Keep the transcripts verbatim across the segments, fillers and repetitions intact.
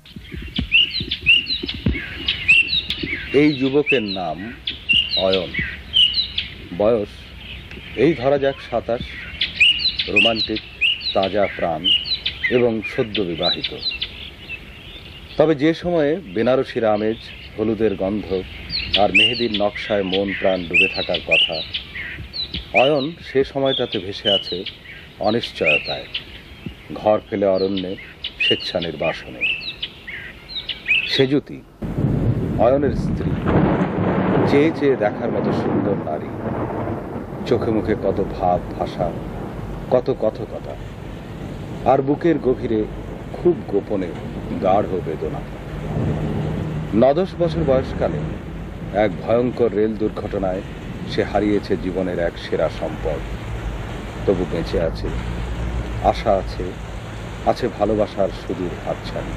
এই যুবকের নাম অয়ন, বয়স এই ধরা যাক সাতাশ, রোমান্টিক, তাজা প্রাণ এবং সদ্য বিবাহিত। তবে যে সময়ে বেনারসির আমেজ, হলুদের গন্ধ আর মেহেদির নকশায় মন প্রাণ ডুবে থাকার কথা, অয়ন সে সময়টাতে ভেসে আছে অনিশ্চয়তায়, ঘর ফেলে অরণ্যে, স্বেচ্ছা নির্বাসনে। সেজুতি অয়নের স্ত্রী, চেয়ে চেয়ে দেখার মতো সুন্দর নারী, চোখে মুখে কত ভাব ভাষা, কত কথকতা, আর বুকের গভীরে খুব গোপনে গাঢ় বেদনা। নদশ বছর বয়সকালে এক ভয়ঙ্কর রেল দুর্ঘটনায় সে হারিয়েছে জীবনের এক সেরা সম্পদ। তবু বেঁচে আছে, আশা আছে, আছে ভালোবাসার সুদূর হাতছানি।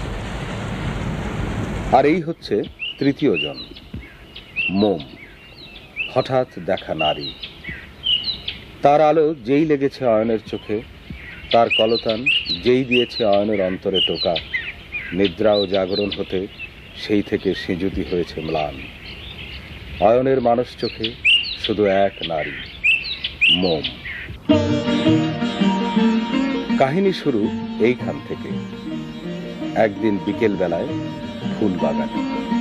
আর এই হচ্ছে তৃতীয় জন, মোম, হঠাৎ দেখা নারী। তার আলো যেই লেগেছে অয়নের চোখে, তার কলতান যেই দিয়েছে অয়নের অন্তরে টোকা, নিদ্রা ও জাগরণ হতে সেই থেকে সেজুতি হয়েছে ম্লান। অয়নের মানস চোখে শুধু এক নারী, মোম। কাহিনী শুরু এইখান থেকে, একদিন বিকেল বেলায় ফুল বাগানে।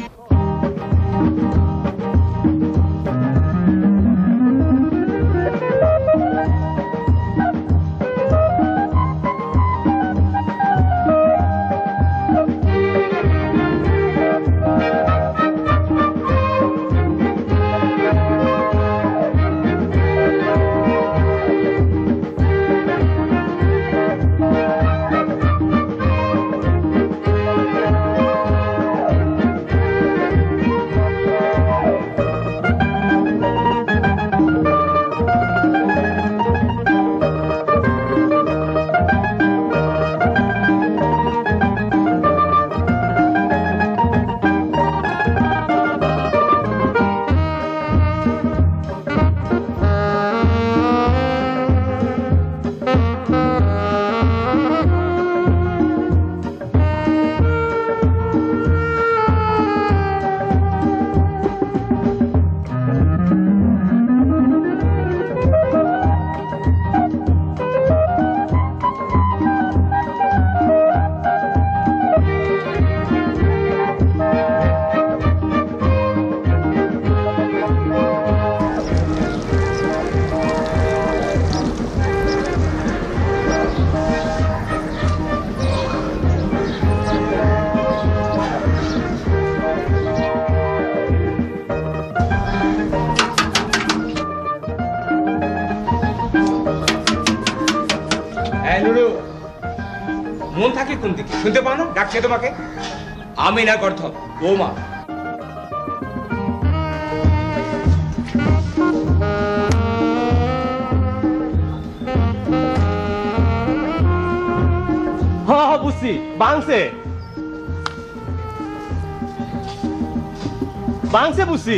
শুনতে পাও না? ডাকছে তোমাকে। আমি না করত বৌমা। হ্যাঁ হ্যাঁ বুঝছি, বাংছে বাংছে বুঝছি,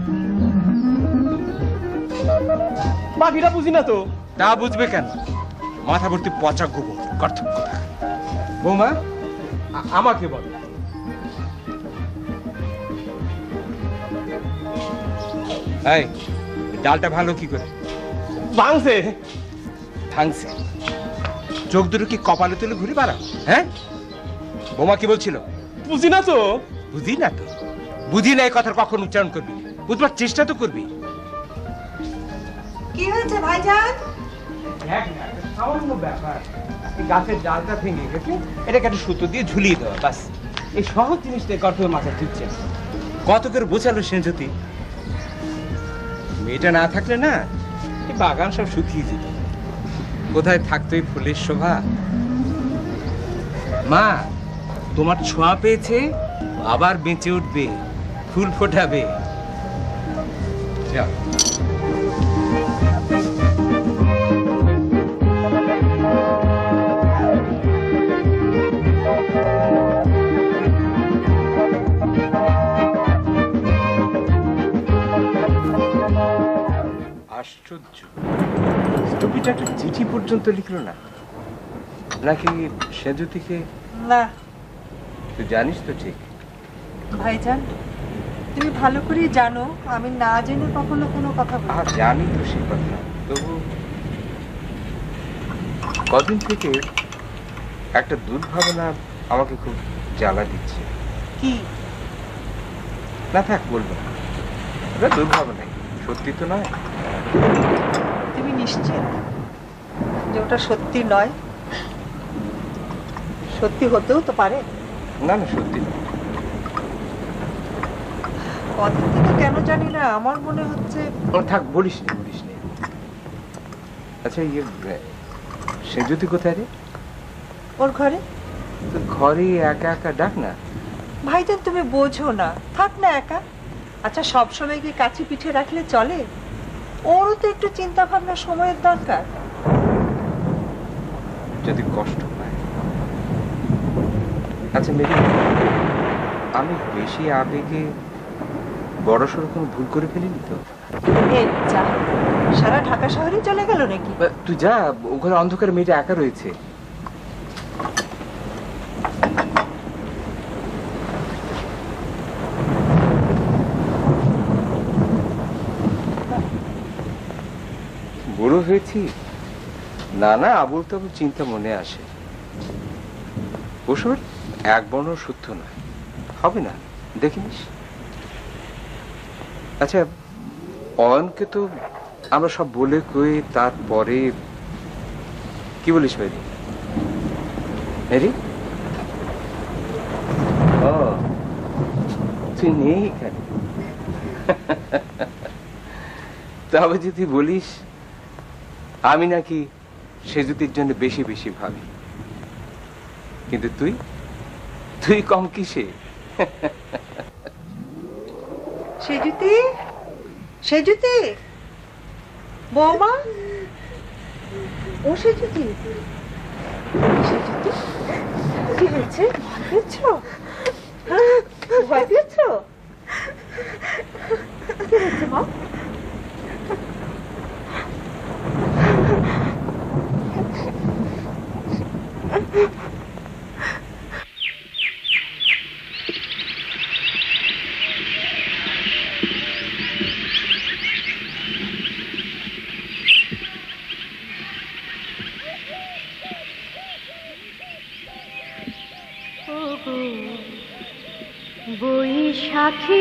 বাকিটা বুঝি না তো। তা বুঝবে কেন? মাথা ভর্তি পচা গোবর, কর্তব্য কথা। বৌমা আমাকে বল। এই ডালটা ভালো কি করে ভাঙছে? ভাঙছে? চোখ দুটো কি কপালে তুলে ঘুরে বেড়াও? হ্যাঁ, বৌমা কি বলছিল? বুঝি না তো। বুঝি না তো? বুঝি না এই কথার কখন উচ্চারণ করবি? বুঝবার চেষ্টা তো করবি। কি হয়েছে ভাইজান? দেখ না, সামান্য ব্যাপার। গাছের ডালটা ভেঙে গেছে, এটাকে একটা সুতো দিয়ে ঝুলিয়ে দেওয়া, বাস। এই সহজ জিনিসটা গর্তের মাথায় ঢুকছে। কত করে বোঝালো সে যদি। মেয়েটা না থাকলে না এই বাগান সব শুকিয়ে যেত। কোথায় থাকতো এই ফুলের শোভা? মা, তোমার ছোঁয়া পেয়েছে, আবার বেঁচে উঠবে, ফুল ফোটাবে। যাও। আশ্চর্য, টুপিটা একটা চিঠি পর্যন্ত লিখলো না, নাকি সেজুতিকে? না, তুই জানিস তো ঠিক। ভাইজান, তুমি ভালো করে জানো আমি না জেনে কখনো কোনো কথা বলি না। জানি তো সে কথা, তবু কদিন থেকে একটা দুর্ভাবনা আমাকে খুব জ্বালা দিচ্ছে। কি? না থাক, বলবো না। ওটা দুর্ভাবনাই, সত্যি তো নয়। তুমি নিশ্চিত যে ওটা সত্যি নয়? সত্যি হতেও তো পারে। না না, সত্যি নয়। কদিন থেকে কেন জানি না আমার মনে হচ্ছে। থাক, বলিস নি বলিস নি। আচ্ছা, ইয়ে সেজুতি কোথায় রে? ওর ঘরে। ঘরে একা একা ডাক না। ভাইজান তুমি বোঝো না, থাক না একা। আচ্ছা, সবসময় কি কাছে পিঠে রাখলে চলে? ওরও তো একটু চিন্তা ভাবনা সময়ের দরকার। যদি কষ্ট পায়। আচ্ছা মেরি, আমি বেশি আবেগে বড়সড় কোনো ভুল করে ফেলিনি তো? এই যা, সারা ঢাকা শহরে চলে গেল নাকি? তুই যা, ওখানে অন্ধকারে মেয়েটা একা রয়েছে। বড় হয়েছি, নানা আবুল তাবুল চিন্তা মনে আসে। ওসব এক বর্ণ সত্য নয়, হবে না, দেখিনিস? আচ্ছা, অয়নকে তো আমরা সব বলে কয়ে তারপরে কি বলিস মেরি? মেরি, ও তুই নেই এখানে। তবে যদি বলিস আমি নাকি সেজুতির জন্য বেশি বেশি ভাবি, কিন্তু তুই তুই কম কিসে? সেজুতি, সেজুতি, বৌমা, ও সেজুতি, সেজুতি, কি হয়েছে? ভয় পেয়েছ? ভয় পেয়েছ? কি হয়েছে মা? বৈশাখী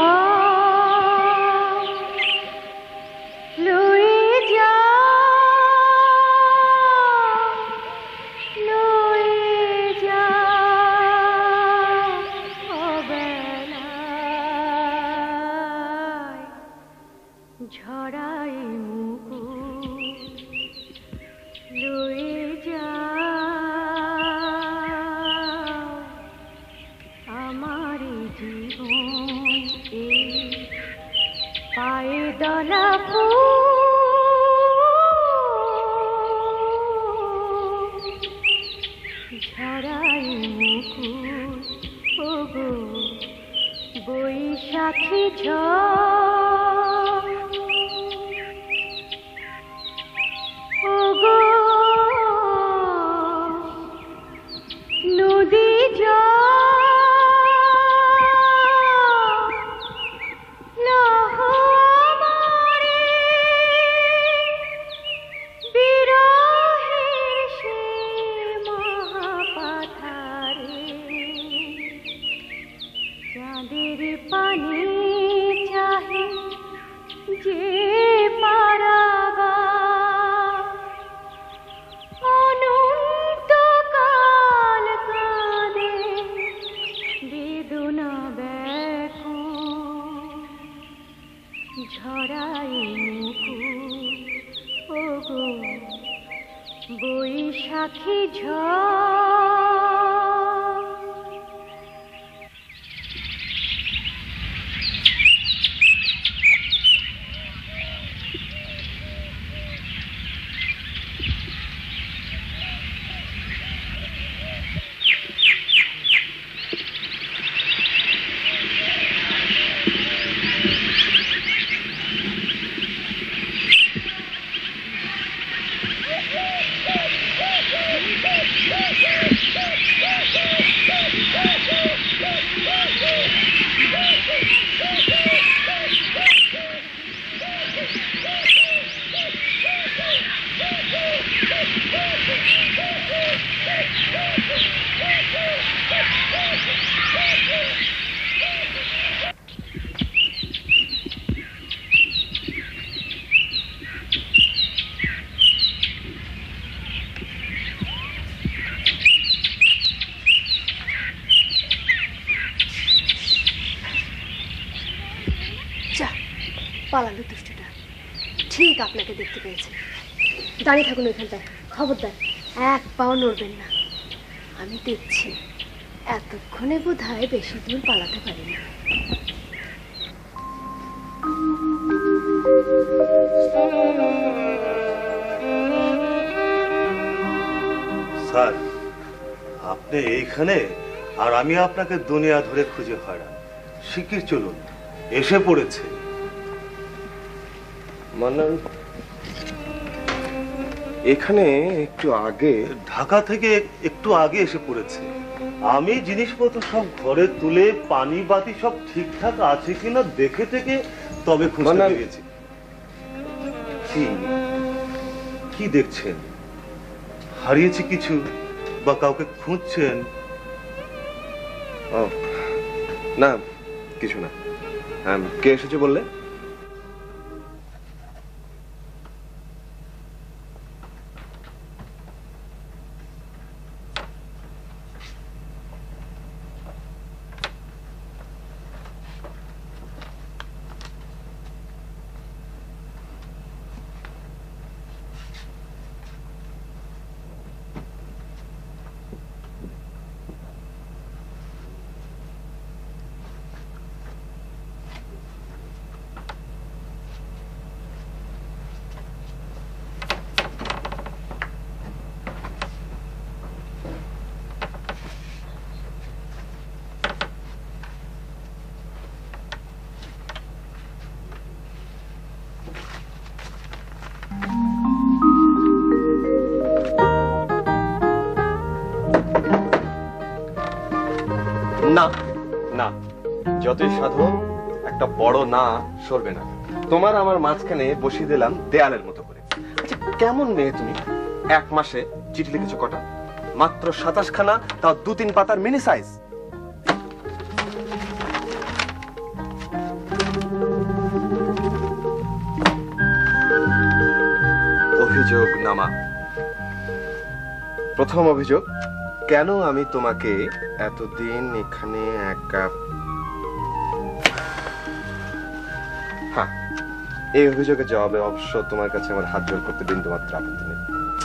ঝড় লয়ে যা লয়ে যা অবেলায় ঝরাই মুকুট লয়ে যা আমার জীবন এই পায়ে দলা ঝরাই মুকুট ওগো বৈশাখী ঝড় ওগো নদী জল পানি চাহে পালালো দুষ্টুটা। ঠিক আপনাকে দেখতে পেয়েছে। দাঁড়িয়ে থাকুন ওইখানটায়, খবরদার এক পাও নড়বেন না। আমি দেখছি এতক্ষণে বোধ হয় বেশি দূর পালাতে পারি না। স্যার, আপনি এইখানে আর আমি আপনাকে দুনিয়া ধরে খুঁজে হারান। শিগগির চলুন, এসে পড়েছে। মান্নান এখানে একটু আগে ঢাকা থেকে একটু আগে এসে পড়েছে। আমি জিনিসপত্র সব ঘরে তুলে পানি বাতি সব ঠিকঠাক আছে কিনা দেখে থেকে তবে খুঁজতে গিয়েছি। কি কি দেখছেন? হারিয়েছি কিছু বা কাউকে খুঁজছেন? ও না, কিছু না। কে এসেছে বললে? না না, যতই সাধু একটা বড় না সরবে না। তোমার আমার মাঝখানে বসিয়ে দিলাম দেয়ালের মতো করে। আচ্ছা, কেমন মেয়ে তুমি? এক মাসে চিঠি লিখেছো কটা? মাত্র সাতাশ খানা, তাও দু তিন পাতার মিনি সাইজ। অভিযোগ নামা। প্রথম অভিযোগ, কেন আমি তোমাকে এতদিন এখানে একা। হ্যাঁ, এই অভিযোগের জবাবে অবশ্য তোমার কাছে আমার হাত জোড় করতে বিন্দুমাত্র আপত্তি নেই।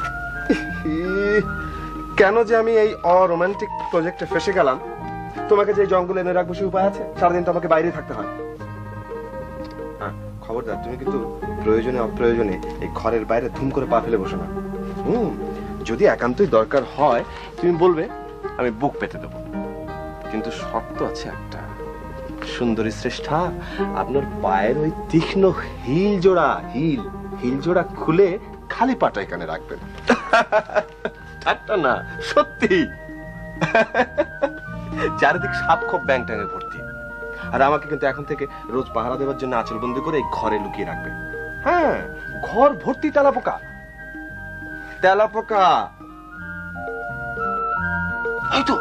কেন যে আমি এই অরোমান্টিক প্রজেক্টে ফেসে গেলাম? তোমাকে যে জঙ্গলে এনে রাখবো সে উপায় আছে? সারাদিন তো আমাকে বাইরে থাকতে হয়। হ্যাঁ, খবরদার, তুমি কিন্তু প্রয়োজনে অপ্রয়োজনে এই ঘরের বাইরে ধুম করে পা ফেলে বসো না। হুম, যদি একান্তই দরকার হয় তুমি বলবে, আমি বুক পেতে দেবো। কিন্তু শর্ত আছে একটা। সুন্দরী শ্রেষ্ঠা, আপনার পায়ের ওই তীক্ষ্ণ হিল জোড়া হিল হিল জোড়া খুলে খালি পাটা এখানে রাখবেন। ঠাট্টা না, সত্যি। চারিদিক সাপ খোপ ব্যাং ট্যাঙে ভর্তি। আর আমাকে কিন্তু এখন থেকে রোজ পাহারা দেওয়ার জন্য আঁচলবন্দি করে এই ঘরে লুকিয়ে রাখবে। হ্যাঁ, ঘর ভর্তি তেলাপোকা। তেলাপোকা। এই তো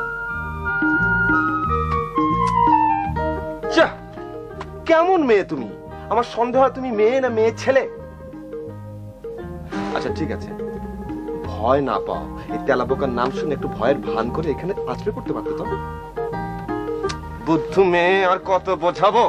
কেমন মেয়ে তুমি? আমার সন্দেহ হয় তুমি মেয়ে না মেয়ে ছেলে। আচ্ছা ঠিক আছে, ভয় না পাও। এই তেলাপোকার নাম শুনে একটু ভয়ের ভান করে এখানে আছড়ে পড়তে পারতো তো। বুদ্ধু মেয়ে, আর কত বোঝাবো?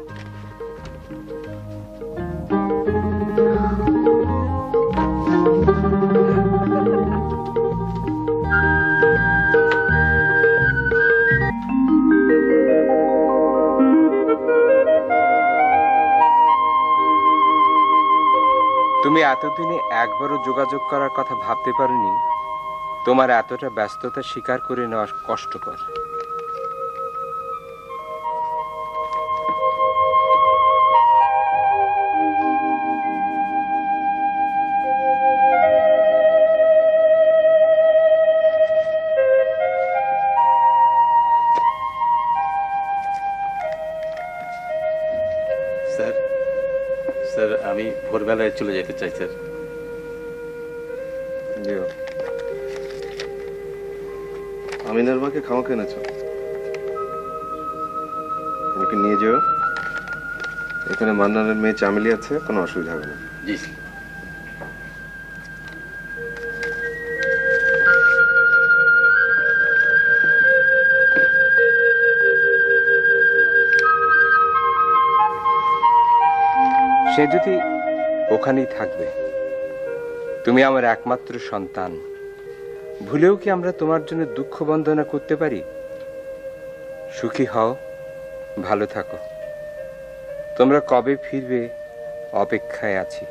তুমি এতদিনে একবারও যোগাযোগ করার কথা ভাবতে পারোনি? তোমার এতটা ব্যস্ততা স্বীকার করে নেওয়া কষ্টকর। স্যার স্যার আমি ভোরবেলায় চলে যেতে চাই স্যার। আমিনার মাকে খাওয়া এনেছো? ওকে নিয়ে যেও। এখানে মান্নানের মেয়ে চামেলি আছে, কোনো অসুবিধা হবে না। জি। সে যদি ওখানেই থাকবে। তুমি আমার একমাত্র সন্তান, ভুলেও কি আমরা তোমার জন্য দুঃখ বন্দনা করতে পারি? সুখী হও, ভালো থাকো। তোমরা কবে ফিরবে অপেক্ষায় আছি।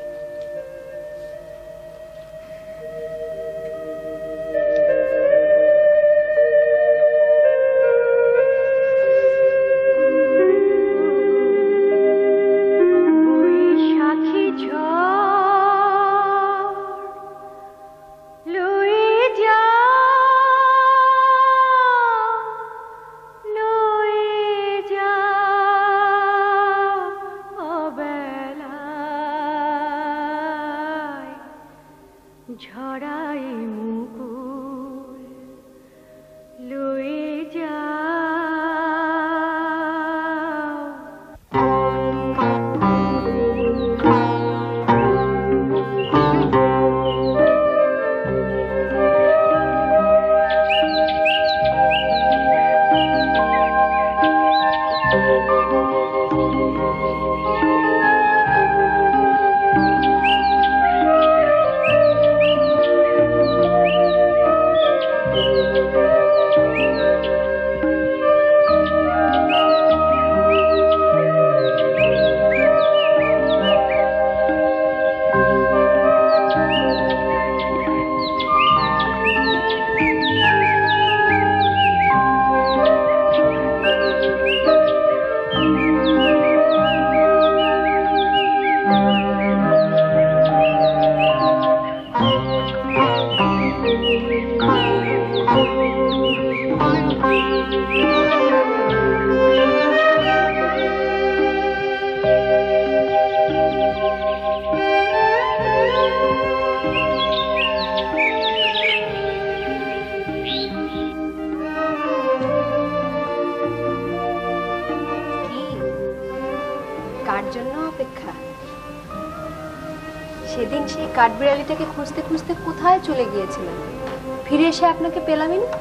সেদিন সেই কাঠবিড়ালিটাকে খুঁজতে খুঁজতে কোথায় চলে গিয়েছিলেন, ফিরে এসে আপনাকে পেলামই না।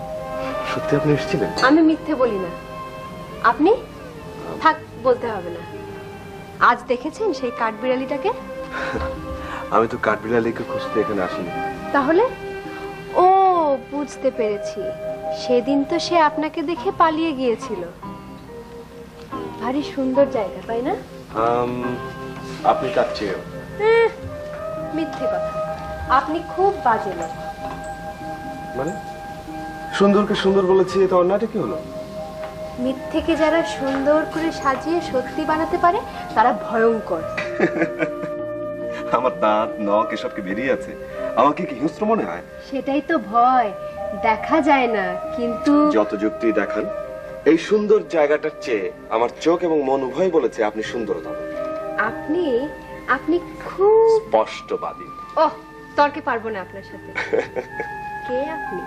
সত্যি আপনি এসেছিলেন? আমি মিথ্যে বলি না। আপনি থাক, বলতে হবে না। আজ দেখেছেন সেই কাঠবিড়ালিটাকে? আমি তো কাঠবিড়ালিকে খুঁজতে এখানে আসিনি। তাহলে? ও, বুঝতে পেরেছি, সেদিন তো সে আপনাকে দেখে পালিয়ে গিয়েছিল। ভারী সুন্দর জায়গা, তাই না? আপনি তার চেয়েও। মিথ্যে কথা, আপনি খুব বাজে লোক। মানে সুন্দরকে সুন্দর বলেছি, এটা অন্যটা কি হলো? মিথ্যেকে যারা সুন্দর করে সাজিয়ে সত্যি বানাতে পারে তারা ভয়ঙ্কর। আমার দাঁত নখ এসব কি বেরিয়ে আছে? আমাকে কি হিংস্র মনে হয়? সেটাই তো ভয়, দেখা যায় না, কিন্তু যত যুক্তি দেখান, এই সুন্দর জায়গাটার চেয়ে আমার চোখ এবং মন উভয় বলেছে আপনি সুন্দরতম। আপনি আপনি খুব স্পষ্টবাদী। ওহ, তর্কে পারবো না আপনার সাথে। কে আপনি?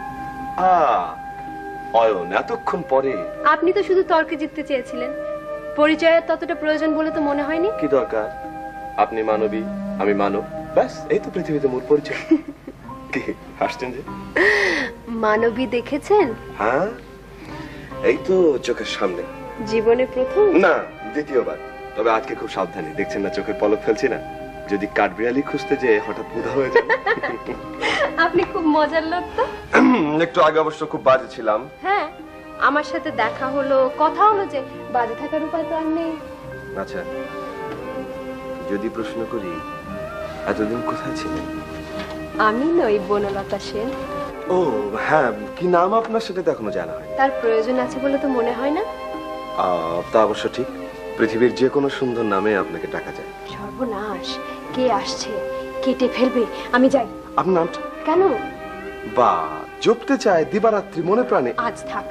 অয়ন, এতক্ষণ পরে। আপনি তো শুধু তর্কে জিততে চেয়েছিলেন, পরিচয়ের ততটা প্রয়োজন বলে তো মনে হয়নি। কি দরকার? আপনি মানবী, আমি মানব, ব্যাস এই তো পৃথিবীতে মূল পরিচয়। কি হাসছেন যে? মানবী দেখেছেন? হ্যাঁ, এই তো চোখের সামনে। জীবনে প্রথম? না, দ্বিতীয়বার। তবে আজকে খুব সাবধানী, দেখছেন না চোখের পলক ফেলছি না? যদি কাঠবিড়ালি খুঁজতে যে হঠাৎ উধা হয়ে যায়। আপনি খুব মজার লোক তো। একটু আগে অবশ্য খুব বাজে ছিলাম। হ্যাঁ, আমার সাথে দেখা হলো, কথা হলো, যে বাজে থাকার উপায় তো আর নেই। আচ্ছা, যদি প্রশ্ন করি, এতদিন কোথায় ছিলেন? আমি নই বনলতা সেন। ও হ্যাঁ, কি নাম আপনার সেটা তো এখনো জানা হয়। তার প্রয়োজন আছে বলে তো মনে হয় না। তা অবশ্য ঠিক, পৃথিবীর যে কোনো সুন্দর নামে আপনাকে ডাকা যায়। সর্বনাশ, কে আসছে, কেটে ফেলবে, আমি যাই। আপনার নামটা? কেন? বা জপতে চায় দিবারাত্রি মনে প্রাণে। আজ থাক,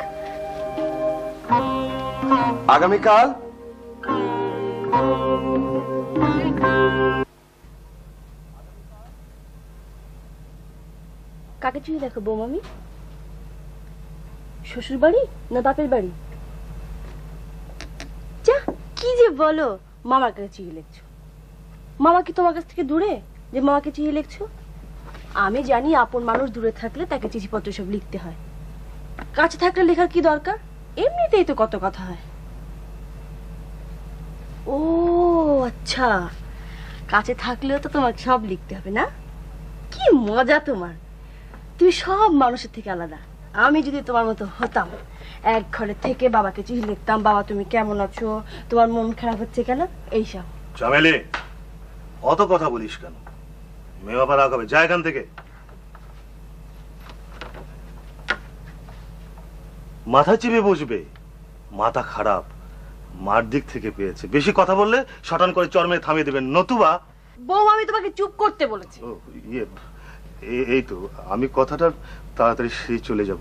আগামীকাল। কাকে চিঠি দেখো বৌমামি? শ্বশুর বাড়ি না বাপের বাড়ি? যা, কি যে বলো, মামার কাছে চিঠি লিখছো। মামা কি তোমার কাছ থেকে দূরে যে মামাকে চিঠি লিখছো? আমি জানি আপন মানুষ দূরে থাকলে তাকে চিঠিপত্র সব লিখতে হয়, কাছে থাকলে লেখার কি দরকার? এমনিতেই তো কত কথা হয়। ও আচ্ছা, কাছে থাকলেও তো তোমাকে সব লিখতে হবে না? কি মজা তোমার, তুমি সব মানুষের থেকে আলাদা। আমি যদি তোমার মতো হতাম, এক ঘরে থেকে বাবাকে চিঠি লিখতাম, বাবা তুমি কেমন আছো, তোমার মন খারাপ হচ্ছে কেন, এইসব। চামেলি, অত কথা বলিস কেন? মেয়ে বাবা রাগ হবে, যা এখান থেকে। মাথা চিপে বসবে, মাথা খারাপ, মার দিক থেকে পেয়েছে। বেশি কথা বললে শটান করে চরমে থামিয়ে দেবেন, নতুবা। বউ, আমি তোমাকে চুপ করতে বলেছি। ও ইয়ে, এই তো আমি কথাটা তাড়াতাড়ি সেই চলে যাব।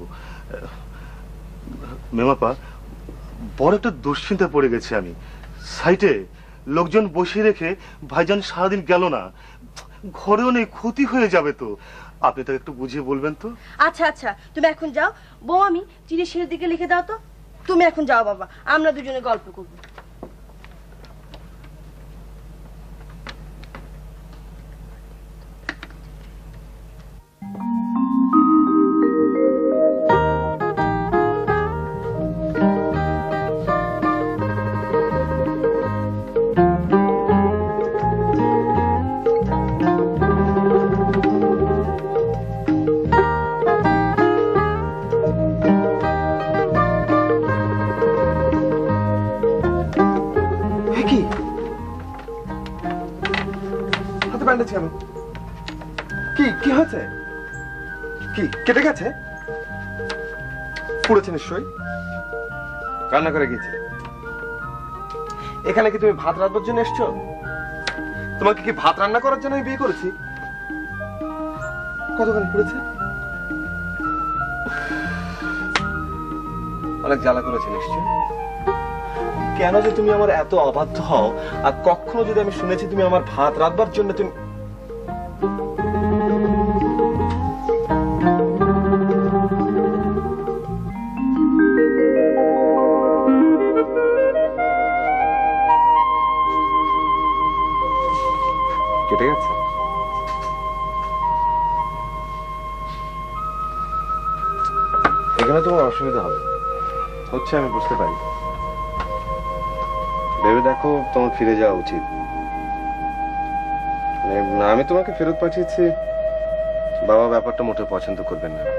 মেমাপা, বড় একটা দুশ্চিন্তা পড়ে গেছে আমি। সাইটে লোকজন বসিয়ে রেখে ভাইজান সারাদিন গেল না, ঘরেও নেই, ক্ষতি হয়ে যাবে তো। আপনি তাকে একটু বুঝিয়ে বলবেন তো। আচ্ছা আচ্ছা, তুমি এখন যাও। বউ, আমি চিঠি শেষের দিকে লিখে দাও তো। তুমি এখন যাও বাবা, আমরা দুজনে গল্প করবো। কি কি হয়েছে? কি কেটে গেছে? পুড়েছে নিশ্চয়ই, রান্না করে গেছে। এখানে কি তুমি ভাত রান্নার জন্য এসছো? তোমাকে কি ভাত রান্না করার জন্য আমি বিয়ে করেছি? কতখানি পুড়েছে? অনেক জ্বালা করেছে নিশ্চয়। কেন যে তুমি আমার এত অবাধ্য হও, আর কখনো যদি আমি শুনেছি তুমি আমার ভাত রাঁধবার জন্য তুমি কেটে গেছে। এখানে তোমার অসুবিধা হবে হচ্ছে, আমি বুঝতে পারি। ভেবে দেখো, তোমার ফিরে যাওয়া উচিত। না, আমি তোমাকে ফেরত পাঠিয়েছি, বাবা ব্যাপারটা মোটে পছন্দ করবেন না।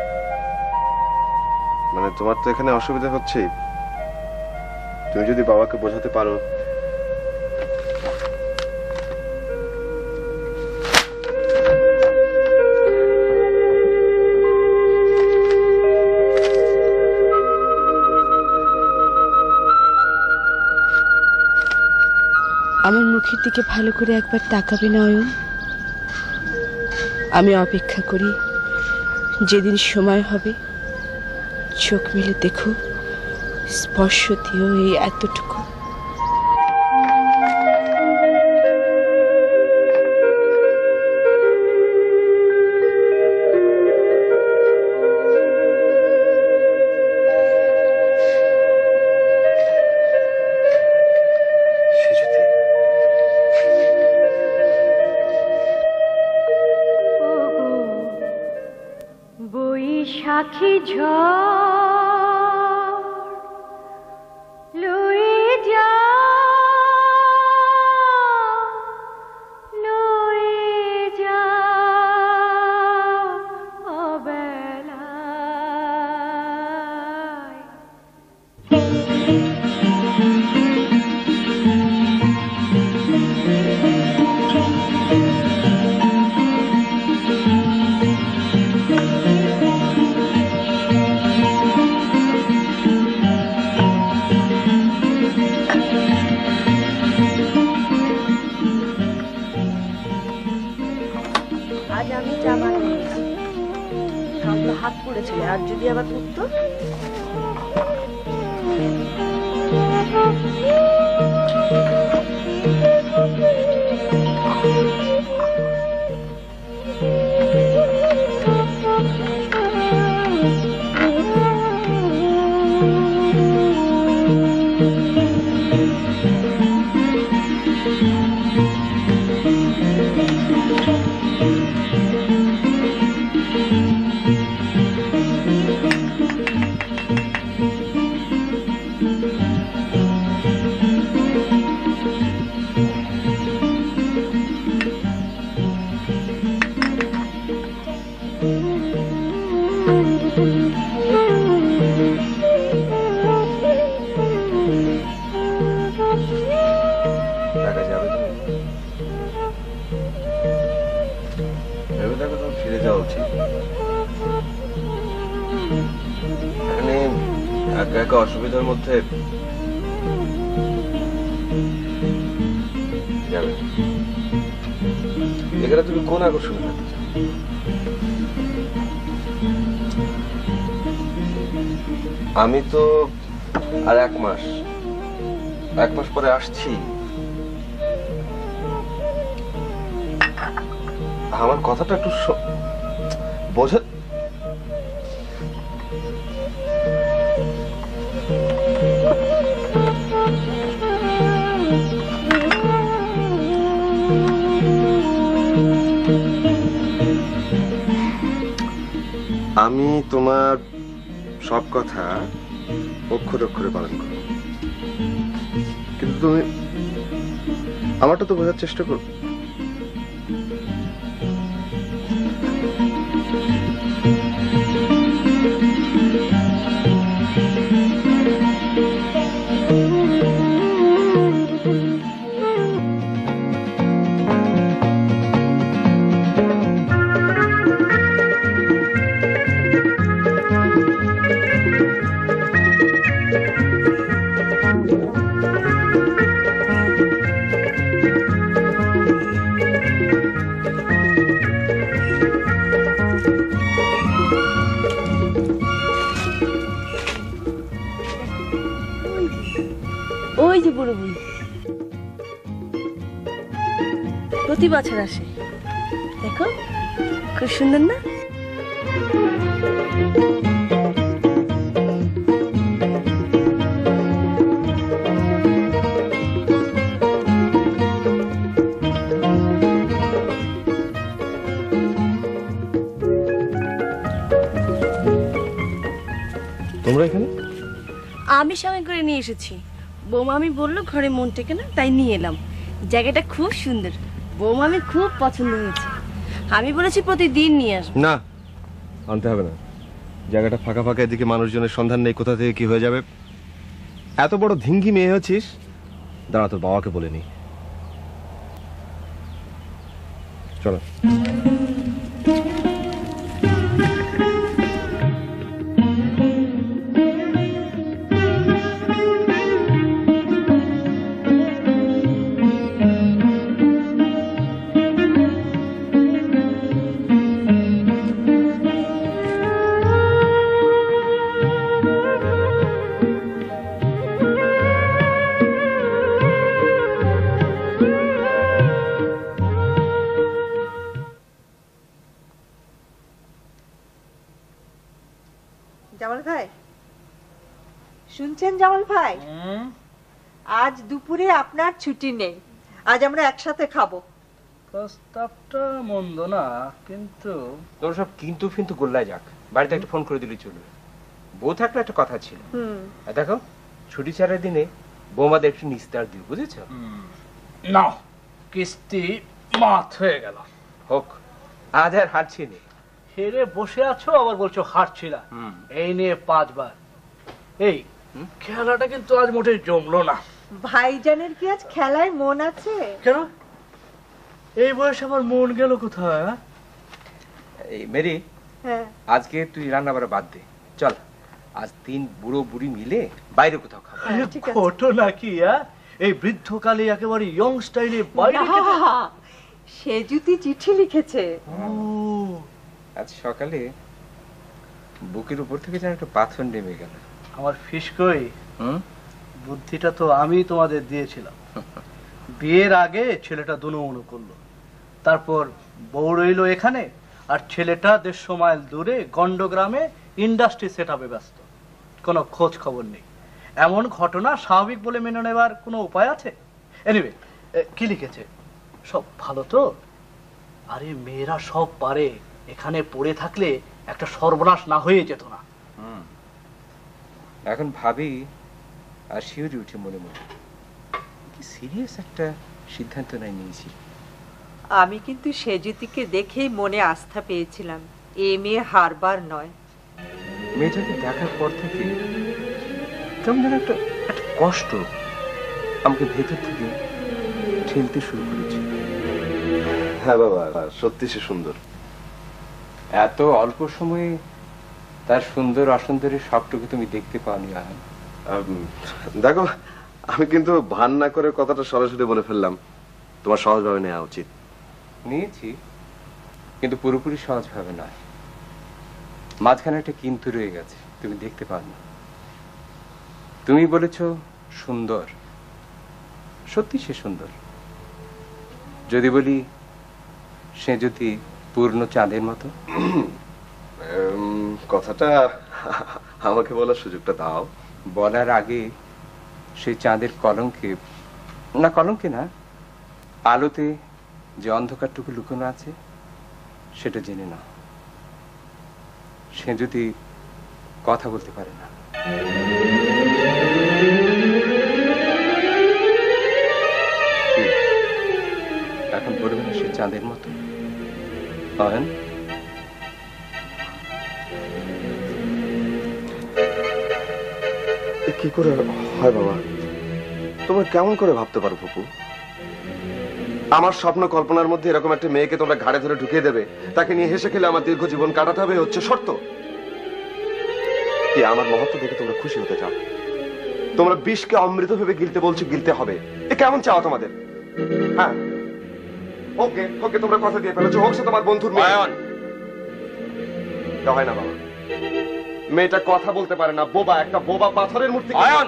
মানে তোমার তো এখানে অসুবিধা হচ্ছে, তুমি যদি বাবাকে বোঝাতে পারো। আমার মুখের দিকে ভালো করে একবার তাকাবে না অয়ন? আমি অপেক্ষা করি, যেদিন সময় হবে চোখ মেলে দেখো, স্পর্শ দিও এই এতটুকু। বৈশাখী ঝড় লয়ে যা লয়ে যা অবেলায়। আজ আমি জামা নিয়েছি, কামড়ে হাত পড়েছিল, আর যদি আবার পড়তো। একা একা অসুবিধার মধ্যে যাবে। এখানে তুমি কোন আকর্ষণ করতে চাও? আমি তো আর এক মাস এক মাস পরে আসছি। আমার কথাটা একটু বোঝা। আমি তোমার সব কথা অক্ষরে অক্ষরে পালন করো, কিন্তু তুমি আমারটা তো বোঝার চেষ্টা করো। প্রতি বছর আসে, দেখো খুব সুন্দর না? তোমরা এখানে? আমি সঙ্গে করে নিয়ে এসেছি। বৌমা আমি বললো ঘরে মন টেকে না, তাই নিয়ে এলাম। জায়গাটা খুব সুন্দর, বৌমা আমি খুব পছন্দ হয়েছে। আমি বলেছি প্রতিদিন নিয়ে আসবো। না, আনতে হবে না। জায়গাটা ফাঁকা ফাঁকা, এদিকে মানুষজনের সন্ধান নেই, কোথা থেকে কি হয়ে যাবে। এত বড় ধিঙ্গি মেয়ে হচ্ছিস, দাঁড়া তোর বাবাকে বলে নি। চলো। শুনছেন জামাল ভাই, আজ দুপুরে আপনার ছুটি নেই, আজ আমরা একসাথে খাবো। প্রস্তাবটা মন্দ না, কিন্তু তোর সব কিন্তু কিন্তু গোল্লায় যাক, বাড়িতে একটা ফোন করে দিলে চলবে। বউ থাকলে একটা কথা ছিল। দেখো ছুটি ছাড়ার দিনে বৌমাদের একটু নিস্তার দিও, বুঝেছ? না, কিস্তি মাত হয়ে গেল। হোক, আজ আর হারছি নে। হেরে বসে আছো, আবার বলছো হারছি না। এই নিয়ে পাঁচবার। এই খেলাটা কিন্তু আজ মোটেই জমলো না। ভাইজানের কি আজ খেলায় মন আছে? কেন এই বয়সে আমার মন গেল কোথায়? এই মেরি, আজকে তুই রান্না বাড়া বাদ দে, চল আজ তিন বুড়ো বুড়ি মিলে বাইরে কোথাও খাবো। ফটো নাকি? এই বৃদ্ধকালে একেবারে ইয়ং স্টাইলে বাইরে? সে জুতি চিঠি লিখেছে। আজ সকালে বুকের উপর থেকে যেন একটা পাথর নেমে গেল। আমার ফিসকই বুদ্ধিটা তো আমি তোমাদের দিয়েছিলাম। বিয়ের আগে ছেলেটা দুনুমুনু করলো, তারপর বউ রইল এখানে, আর ছেলেটা দেড়শো মাইল দূরে গন্ডগ্রামে ইন্ডাস্ট্রি সেট আপে ব্যস্ত, কোনো খোঁজ খবর নেই। এমন ঘটনা স্বাভাবিক বলে মেনে নেবার কোনো উপায় আছে? এনিওয়ে, কি লিখেছে? সব ভালো তো? আরে মেয়েরা সব পারে, এখানে পড়ে থাকলে একটা সর্বনাশ না হয়ে যেত না। এখন ভাবি আর শিউরি উঠে মনে মনে, কি সিরিয়াস একটা সিদ্ধান্ত নাই নিয়েছি। আমি কিন্তু সেজুতিকে দেখেই মনে আস্থা পেয়েছিলাম, এ মেয়ে হারবার নয়। মেয়েটাকে দেখার পর থেকে কেমন যেন একটা একটা কষ্ট আমাকে ভেতর থেকে ঠেলতে শুরু করেছে। হ্যাঁ বাবা, সত্যি সে সুন্দর। এত অল্প সময়ে তার সুন্দর অসুন্দরের সবটুকু তুমি দেখতে পাওনি। দেখো, আমি কিন্তু ভান না করে কথাটা সরাসরি বলে ফেললাম, তোমার সহজভাবে নেওয়া উচিত। নিয়েছি, কিন্তু পুরোপুরি সহজভাবে নয়। মাঝখানে একটা কিন্তু রয়ে গেছে, তুমি দেখতে পাওনি। তুমি বলেছ সুন্দর, সত্যি সে সুন্দর। যদি বলি সে যদি পূর্ণ চাঁদের মতো। কথাটা আমাকে বলার সুযোগটা দাও। বলার আগে সেই চাঁদের কলঙ্কে, না কলঙ্কে না, আলোতে যে অন্ধকারটুকু লুকোনো আছে সেটা জেনে নাও। সে যদি কথা বলতে পারে না, এখন বলবে না সে চাঁদের মতো? অয়ন, কি করে হয় বাবা? তোমরা কেমন করে ভাবতে পারো ফুপু? আমার স্বপ্ন কল্পনার মধ্যে এরকম একটা মেয়েকে তোমরা ঘাড়ে ধরে ঢুকিয়ে দেবে, তাকে নিয়ে হেসে খেলে আমার দীর্ঘ জীবন কাটাতে হবে হচ্ছে শর্ত? কি আমার মহত্ব দেখে তোমরা খুশি হতে চাও? তোমরা বিষকে অমৃত ভেবে গিলতে বলছো, গিলতে হবে। এ কেমন চাও তোমাদের? হ্যাঁ, ওকে ওকে, তোমরা কথা দিয়ে ফেলেছো, হোক সে তোমার বন্ধুর মেয়ে। হয় না বাবা, মেয়েটা কথা বলতে পারে না, বোবা, একটা বোবা পাথরের মূর্তি। অয়ন,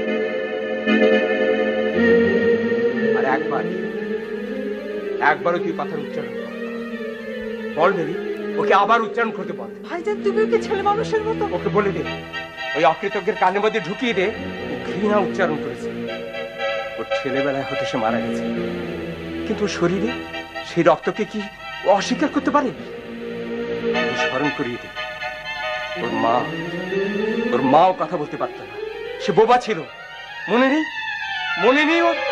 আর একবার একবারও তুই কথার উচ্চারণ কর। বল বেবি, ওকে আবার উচ্চারণ করতে বল। ভাইজান, তুমি ওকে ছেলে মানুষের মতো। ওকে বলে দে, ওই অকৃতজ্ঞের কানের মধ্যে ঢুকিয়ে দে ও ঘৃণা উচ্চারণ করেছে। ওর ছেলেবেলায় হতে সে মারা গেছে, কিন্তু শরীরে সেই রক্তকে কি ও অস্বীকার করতে পারে? স্মরণ করিয়ে দে, ওর মা ওর মাও কথা বলতে পারত না, সে বোবা ছিল। মনে নেই? মনে নেই ওর?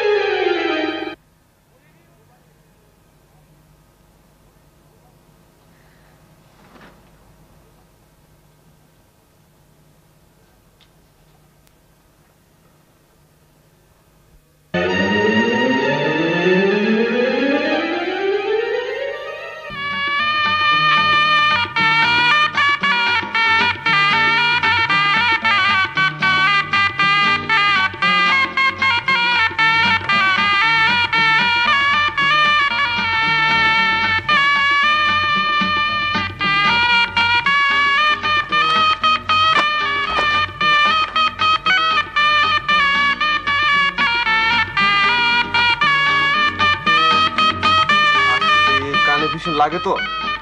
লাগে তো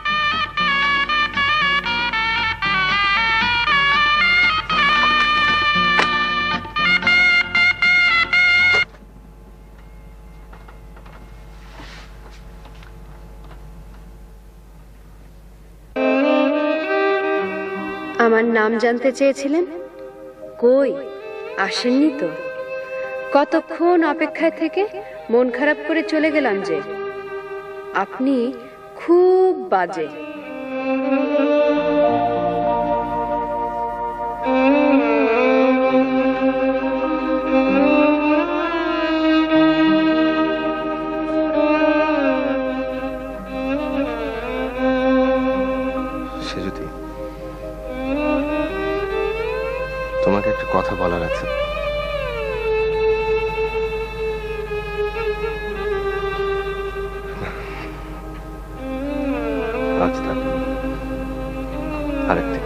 আমার নাম জানতে চেয়েছিলেন, কই আসেননি তো? কতক্ষণ অপেক্ষায় থেকে মন খারাপ করে চলে গেলাম যে। আপনি খুব বাজে। সেজুতি, তোমাকে একটা কথা বলার আছে। আজ থাক, আরেকদিন।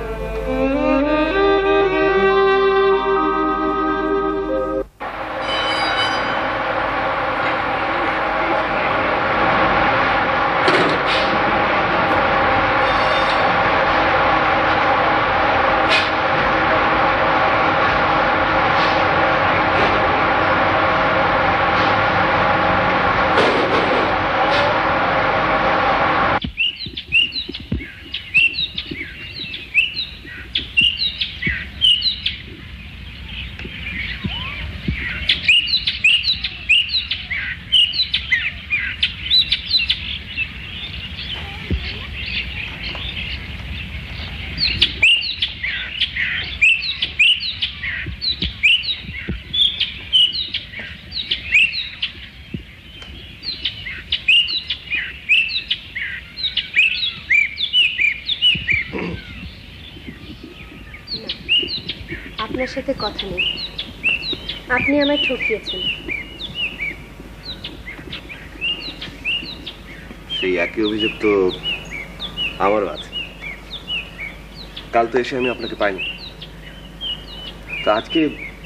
আপনার সাথে কথা নেই, আপনি আমায় ঠকিয়েছেন। সেই একই অভিযোগ তো আমারও আছে। কাল তো এসে আমি আপনাকে পাইনি, তো আজকে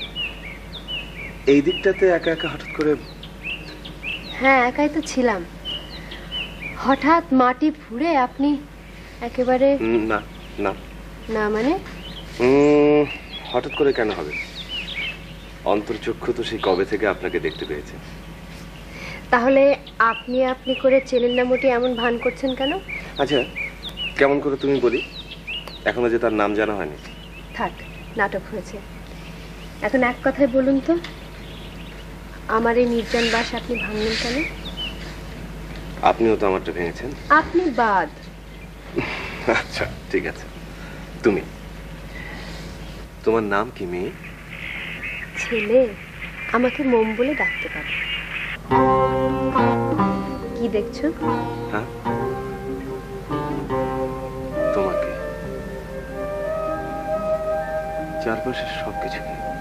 এই দিকটাতে একা একা হঠাৎ করে। হ্যাঁ, একাই তো ছিলাম, হঠাৎ মাটি ফুঁড়ে আপনি একেবারে। না না না মানে হঠাৎ করে কেন হবে? অন্তর্চক্ষু তো সেই কবে থেকে আপনাকে দেখতে পেয়েছে। তাহলে আপনি আপনি করে চেনেন না মোটে এমন ভান করছেন কেন? আচ্ছা, কেমন করে তুমি বলি, এখনো যে তার নাম জানা হয়নি। থাক, নাটক হয়েছে। এখন এক কথায় বলুন তো, আমার এই নির্জন বাস আপনি ভাঙলেন কেন? আপনিও তো আমারটা ভেঙেছেন। আপনি বাদ। আচ্ছা ঠিক আছে। তুমি, তোমার নাম কি মেয়ে? ছেলে আমাকে মোম বলে ডাকতে পারে। কি দেখছো? হ্যাঁ, তোমাকে, চারপাশের সবকিছু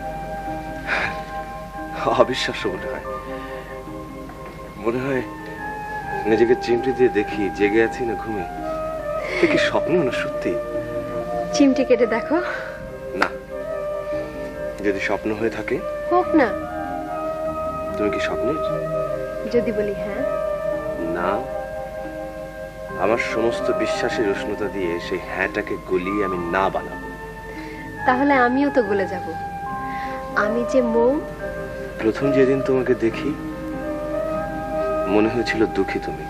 অবিশ্বাস্য মনে হয়। মনে হয় নিজেকে চিমটি দিয়ে দেখি জেগে আছি না ঘুমে। কি স্বপ্ন না সত্যি? চিমটি কেটে দেখো না, যদি স্বপ্ন হয়ে থাকে হোক না। তুমি কি স্বপ্নের? যদি বলি হ্যাঁ। না, আমার সমস্ত বিশ্বাসের উষ্ণতা দিয়ে সেই হ্যাঁটাকে গলিয়ে আমি না বানাবো। তাহলে আমিও তো গলে যাব। আমি যে মোম। প্রথম যেদিন তোমাকে দেখি মনে হয়েছিল দুঃখী তুমি,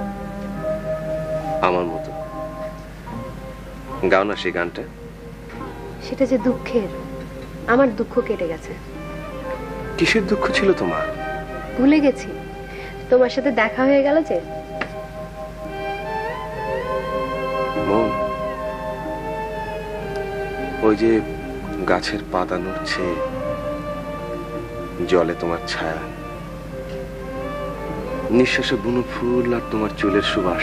আমার মতো। গাও না সেই গানটা। সেটা যে দুঃখের, আমার দুঃখ কেটে গেছে। কিসের দুঃখ ছিল তোমার? ভুলে গেছি, তোমার সাথে দেখা হয়ে গেল যে। মন, ওই যে গাছের পাতা নড়ছে, জলে তোমার ছায়া, নিঃশ্বাসে বুনো ফুল আর তোমার চুলের সুবাস,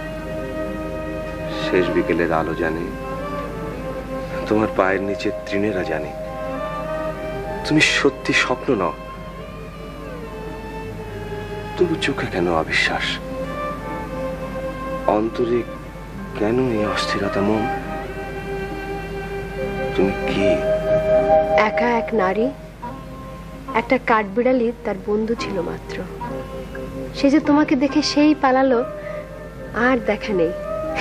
শেষ বিকেলের আলো জানে, তোমার পায়ের নিচে তৃণেরা জানে তুমি সত্যি স্বপ্ন নও। তবু চোখে কেন অবিশ্বাস, অন্তরে কেন এই অস্থিরতা? মন, তুমি কি? একা এক নারী, একটা কাঠবিড়ালি তার বন্ধু ছিল মাত্র। সে যে তোমাকে দেখে সেই পালালো, আর দেখা নেই।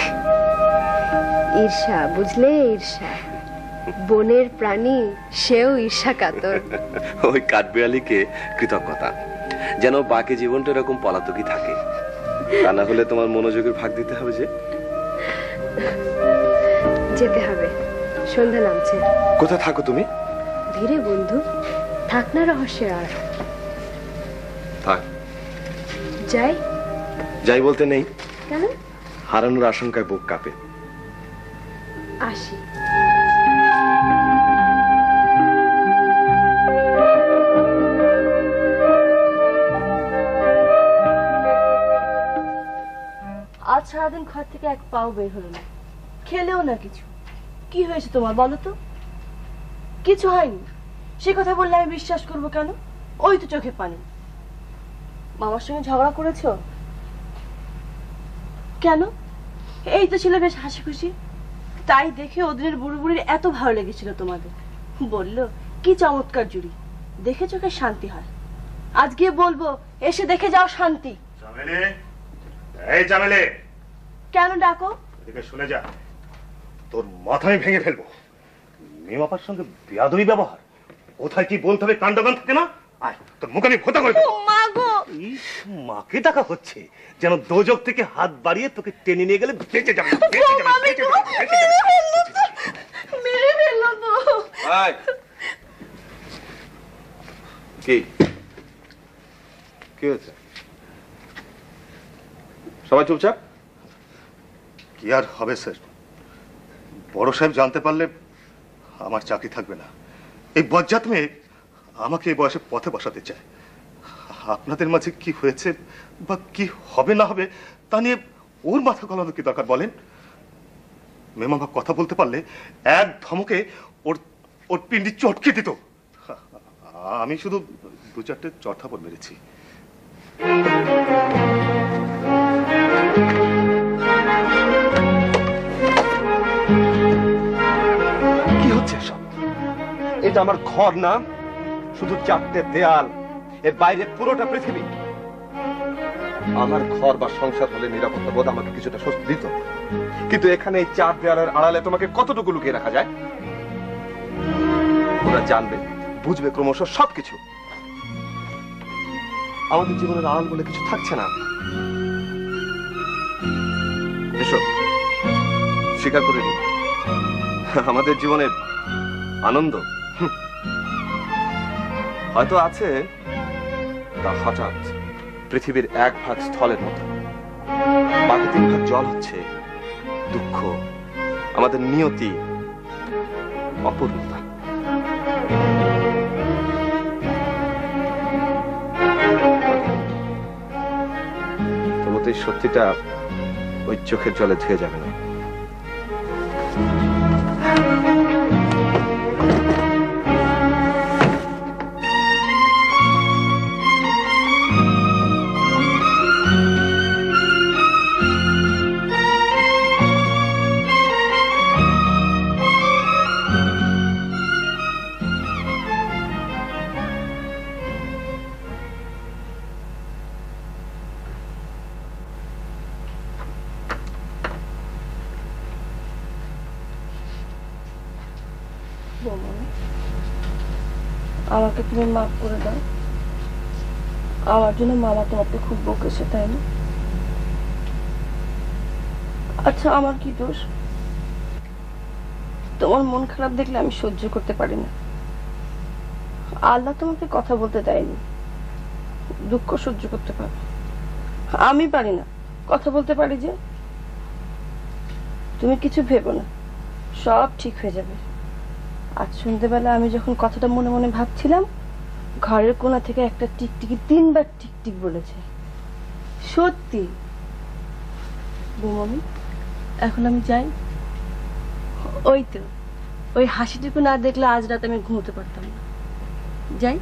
ঈর্ষা, বুঝলে? ঈর্ষা, বনের প্রাণী, সেও ঈর্ষা কাতর। ওই কাঠবিড়ালিকে কৃতজ্ঞতা, যেন বাকি জীবনটা এরকম পলাতকই থাকে। তা না হলে তোমার মনোযোগের ভাগ দিতে হবে। যে যেতে হবে, সন্ধ্যা নামছে। কোথায় থাকো তুমি? ধীরে বন্ধু, থাক না রহস্যের আর। থাক। যাই? যাই বলতে নেই। কেন? হারানোর আশঙ্কায় বুক কাঁপে। আসি। আজ সারাদিন ঘর থেকে এক পাও বের হলো না, খেলেও না কিছু। কি হয়েছে তোমার বলো তো? কিছু হয়নি, সে কথা বললে আমি বিশ্বাস করবো কেন? ওই তো চোখে পানি। মামার সঙ্গে ঝগড়া করেছো কেন? এই তো ছিল বেশ হাসি খুশি, তাই দেখে ওদের বুড়ি বুড়ির এত ভালো লেগেছিল তোমাদের। বললো কি চমৎকার জুড়ি, দেখে চোখে শান্তি হয়। আজ গিয়ে বলবো এসে দেখে যাও শান্তি। এই জামেলে, কেন ডাকো? এদিকে শুনে যা, তোর মাথায় ভেঙে ফেলবো। মেমাপার সঙ্গে বেয়াদবি ব্যবহার, কোথায় কি বলতে হবে কাণ্ডজ্ঞান থাকে না। আয়, তোর মুখে আমি ভোতা করে দেবো। মা গো! ইস, মাকে ডাকা হচ্ছে যেন দোজক থেকে হাত বাড়িয়ে তোকে টেনে নিয়ে গেলে বেঁচে যাবে। মেরে ফেললো তো। কি কি হয়েছে? সবাই চুপচাপ। কি আর হবে স্যার, বড় সাহেব জানতে পারলে আমার চাকরি থাকবে না। এই বজ্জাত মেয়ে আমাকে এই বয়সে পথে বসাতে চায়। আপনাদের মাঝে কি হয়েছে বা কি হবে না হবে তা নিয়ে ওর মাথা গলানো কি দরকার বলেন? মেমামা কথা বলতে পারলে এক ধমকে ওর ওর পিন্ডি চটকে দিত। আমি শুধু দু চারটে চড়থাপড় মেরেছি। কি হচ্ছে সব? এটা আমার ঘর না, শুধু চারটে দেয়াল, এর বাইরে পুরোটা পৃথিবী। আমার ঘর বা সংসার হলে নিরাপত্তা বোধ আমাকে কিছুটা স্বস্তি দিত, কিন্তু এখানে এই চার দেয়ালের আড়ালে তোমাকে কতটুকু লুকিয়ে রাখা যায়? ওরা জানবে, বুঝবে ক্রমশ সবকিছু। আমাদের জীবনের আড়াল বলে কিছু থাকছে না। এসো, স্বীকার করে নিই, আমাদের জীবনের আনন্দ হয়তো আছে, তা হঠাৎ পৃথিবীর এক ভাগ স্থলের মতো, বাকি তিন ভাগ জল হচ্ছে দুঃখ, আমাদের নিয়তি, অপূর্ণতা। তবু তো এই সত্যিটা ওই চোখের জলে ধুয়ে যাবে না। আমাকে তুমি মাফ করে দাও। আমার জন্য মামা তোমাকে খুব বকেছে, তাই না? আচ্ছা, আমার কি দোষ? তোমার মন খারাপ দেখলে আমি সহ্য করতে পারি না। আল্লাহ তোমাকে কথা বলতে দেয়নি, দুঃখ সহ্য করতে পারো। আমি পারি না, কথা বলতে পারি যে। তুমি কিছু ভেবো না, সব ঠিক হয়ে যাবে। আজ সন্ধ্যেবেলা আমি যখন কথাটা মনে মনে ভাবছিলাম, ঘরের কোণা থেকে একটা টিকটিকি তিনবার টিকটিক বলেছে। সত্যি বৌমনি, এখন আমি যাই। ওই তো, ওই হাসিটুকু না দেখলে আজ রাত আমি ঘুমোতে পারতাম না। যাই।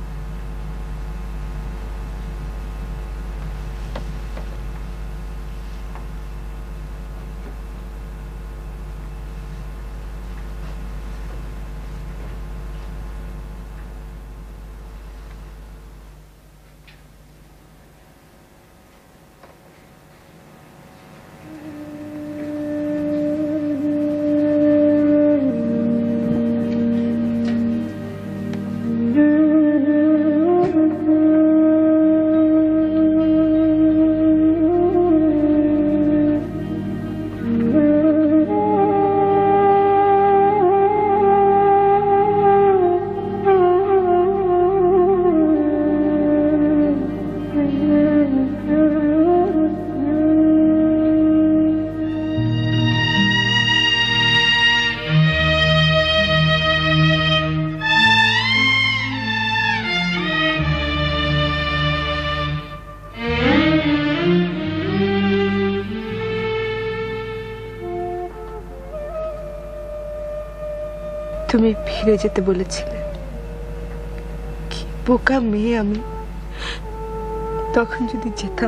তুমি ফিরে যেতে বলেছিলে। কি বোকা মেয়ে আমি, তখন যদি যেতাম।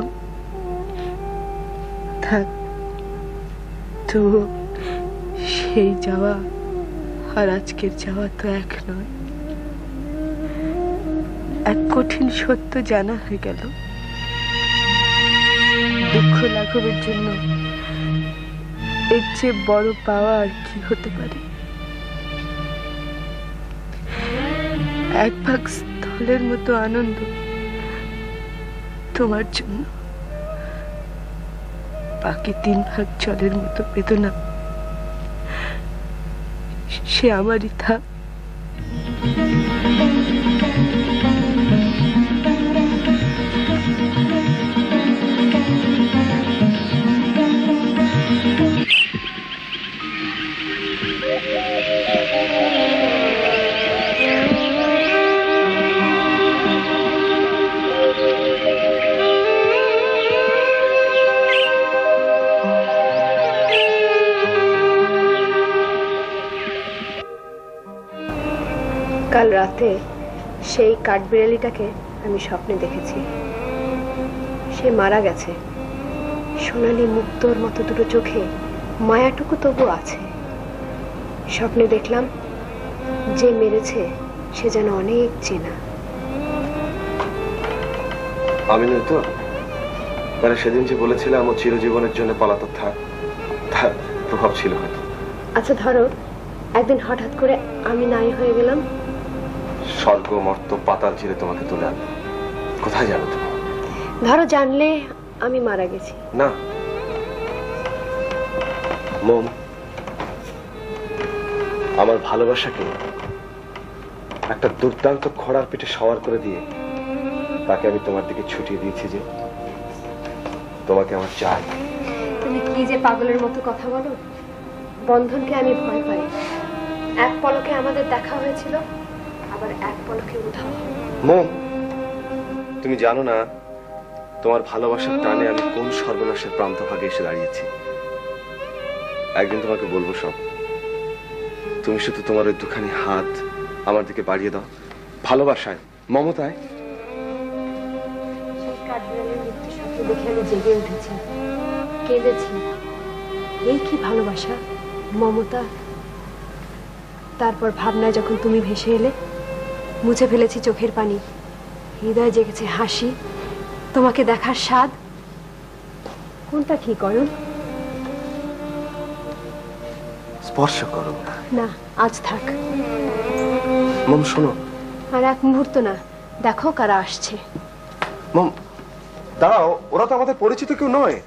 থাক, তো সেই যাওয়া আর আজকের যাওয়া তো এক নয়। এক কঠিন সত্য জানা হয়ে গেল। দুঃখ লাঘবের জন্য এর চেয়ে বড় পাওয়া আর কি হতে পারে? এক ভাগ স্থলের মতো আনন্দ তোমার জন্য, বাকি তিন ভাগ জলের মতো বেদনা সে আমারই থাক। কাল রাতে সেই কাঠবিড়ালিটাকে আমি স্বপ্নে দেখেছি। সে মারা গেছে। সোনালি মুক্তোর মতো দুটো চোখে মায়াটুকু তবু আছে। স্বপ্নে দেখলাম যে মেরেছে সে যেন অনেক চেনা। আমি নই তো? মানে সেদিন যে বলেছিলাম ও চিরজীবনের জন্য পলাতক থাক, তার প্রভাব ছিল হয়তো। আচ্ছা ধরো একদিন হঠাৎ করে আমি নাই হয়ে গেলাম। স্বর্গ মর্ত পাতাল ছিঁড়ে তোমাকে তুলে আনবে। কোথায় যাবে তুমি? ধরো জানলে আমি মারা গেছি। না মম, আমার ভালোবাসাকে একটা দুর্দান্ত খড়ার পিঠে সওয়ার করে দিয়ে তাকে আমি তোমার দিকে ছুটিয়ে দিয়েছি যে তোমাকে আমার চাই। তুমি কি যে পাগলের মতো কথা বলো। বন্ধনকে আমি ভয় পাই। এক পলকে আমাদের দেখা হয়েছিল, আবার এক পলকে উধাও। মম, তুমি জানো না তোমার ভালোবাসার টানে আমি কোন সর্বনাশের প্রান্তভাগে এসে দাঁড়িয়েছি। একদিন তোমাকে বলবো সব। তুমি শুধু তোমার ওই দুখানি হাত আমার দিকে বাড়িয়ে দাও, ভালোবাসায়, মমতায়। দেখে আমি জেগে উঠেছি, কেঁদেছি। এই কি ভালোবাসা, মমতা। তারপর ভাবনায় যখন তুমি ভেসে এলে, মুছে ফেলেছি চোখের পানি। হৃদয় জেগেছে হাসি, তোমাকে দেখার স্বাদ। কোনটা ঠিক অয়ন? স্পর্শ করো না, আজ থাক। মম শোনো। আর এক মুহূর্ত না, দেখো কারা আসছে। মম দাঁড়াও, ওরা তো আমাদের পরিচিত কেউ নয়।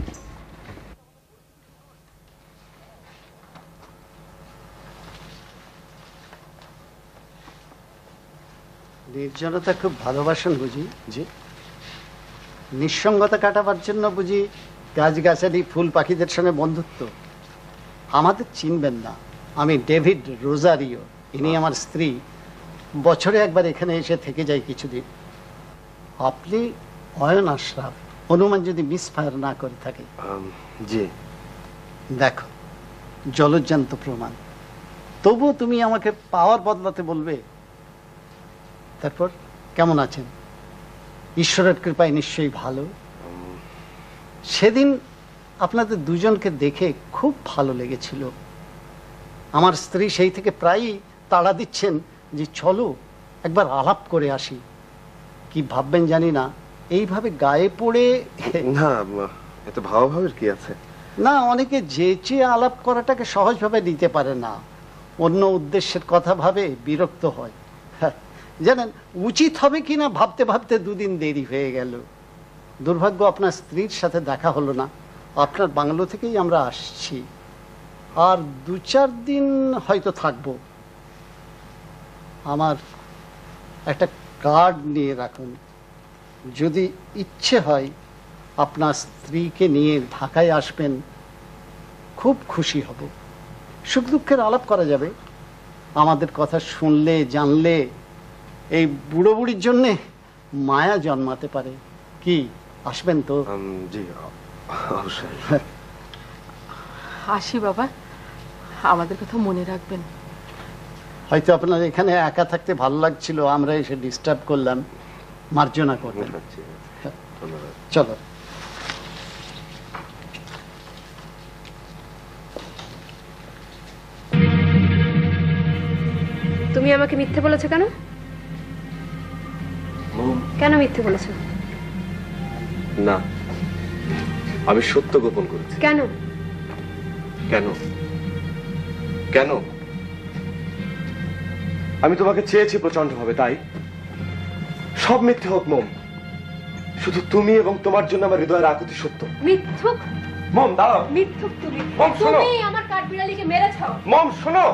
নির্জনতা খুব ভালোবাসেন বুঝি? জি। নিঃসঙ্গতা কাটাবার জন্য বুঝি গাছগাছালি ফুল পাখিদের সঙ্গে বন্ধুত্ব? আমাদের চিনবেন না, আমি ডেভিড রোজারিও, ইনি আমার স্ত্রী। বছরে একবার এখানে এসে থেকে যাই কিছুদিন। আপনি অয়ন আশরাফ, অনুমান যদি মিসফায়ার না করে থাকে। জি। দেখো, জলজ্জান্ত প্রমাণ। তবুও তুমি আমাকে পাওয়ার বদলাতে বলবে? তারপর কেমন আছেন? ঈশ্বরের কৃপায় নিশ্চয়ই ভালো। সেদিন আপনাদের দুজনকে দেখে খুব ভালো লেগেছিল। আমার স্ত্রী সেই থেকে প্রায়ই তাড়া দিচ্ছেন যে চলো একবার আলাপ করে আসি। কি ভাববেন জানি না, এইভাবে গায়ে পড়ে। না, এত ভাবাভাবের কি আছে? না, অনেকে যেচে আলাপ করাটাকে সহজভাবে নিতে পারে না, অন্য উদ্দেশ্যের কথা ভাবে বিরক্ত হয়। জানেন, উচিত হবে কিনা ভাবতে ভাবতে দুদিন দেরি হয়ে গেল। দুর্ভাগ্য আপনার স্ত্রীর সাথে দেখা হলো না। আপনার বাংলো থেকেই আমরা আসছি, আর দু চার দিন হয়তো থাকবো। আমার একটা কার্ড নিয়ে রাখুন, যদি ইচ্ছে হয় আপনার স্ত্রীকে নিয়ে ঢাকায় আসবেন, খুব খুশি হব। সুখ দুঃখের আলাপ করা যাবে। আমাদের কথা শুনলে জানলে এই বুড়ো বুড়ির জন্যে মায়া জন্মাতে পারে। কি আসবেন তো? জি অবশ্যই। আসি বাবা, আমাদের কথা মনে রাখবেন। হয়তো আপনার এখানে একা থাকতে ভালো লাগছিল, আমরা এসে ডিস্টার্ব করলাম, মার্জনা করবেন। চলো। তুমি আমাকে মিথ্যে বলেছো কেন? কেন মিথ্যে বলেছো? না, আমি সত্য গোপন করেছি। কেন? কেন কেন আমি তোমাকে চেয়েছি প্রচন্ড ভাবে, তাই সব মিথ্যে হোক মম, শুধু তুমি এবং তোমার জন্য আমার হৃদয়ের আকুতি সত্য। মিথ্যুক। মম দাঁড়াও। মিথ্যুক তুমি। মম শোনো। তুমি আমার কাঠবিড়ালিকে মেরেছো। মম শোনো।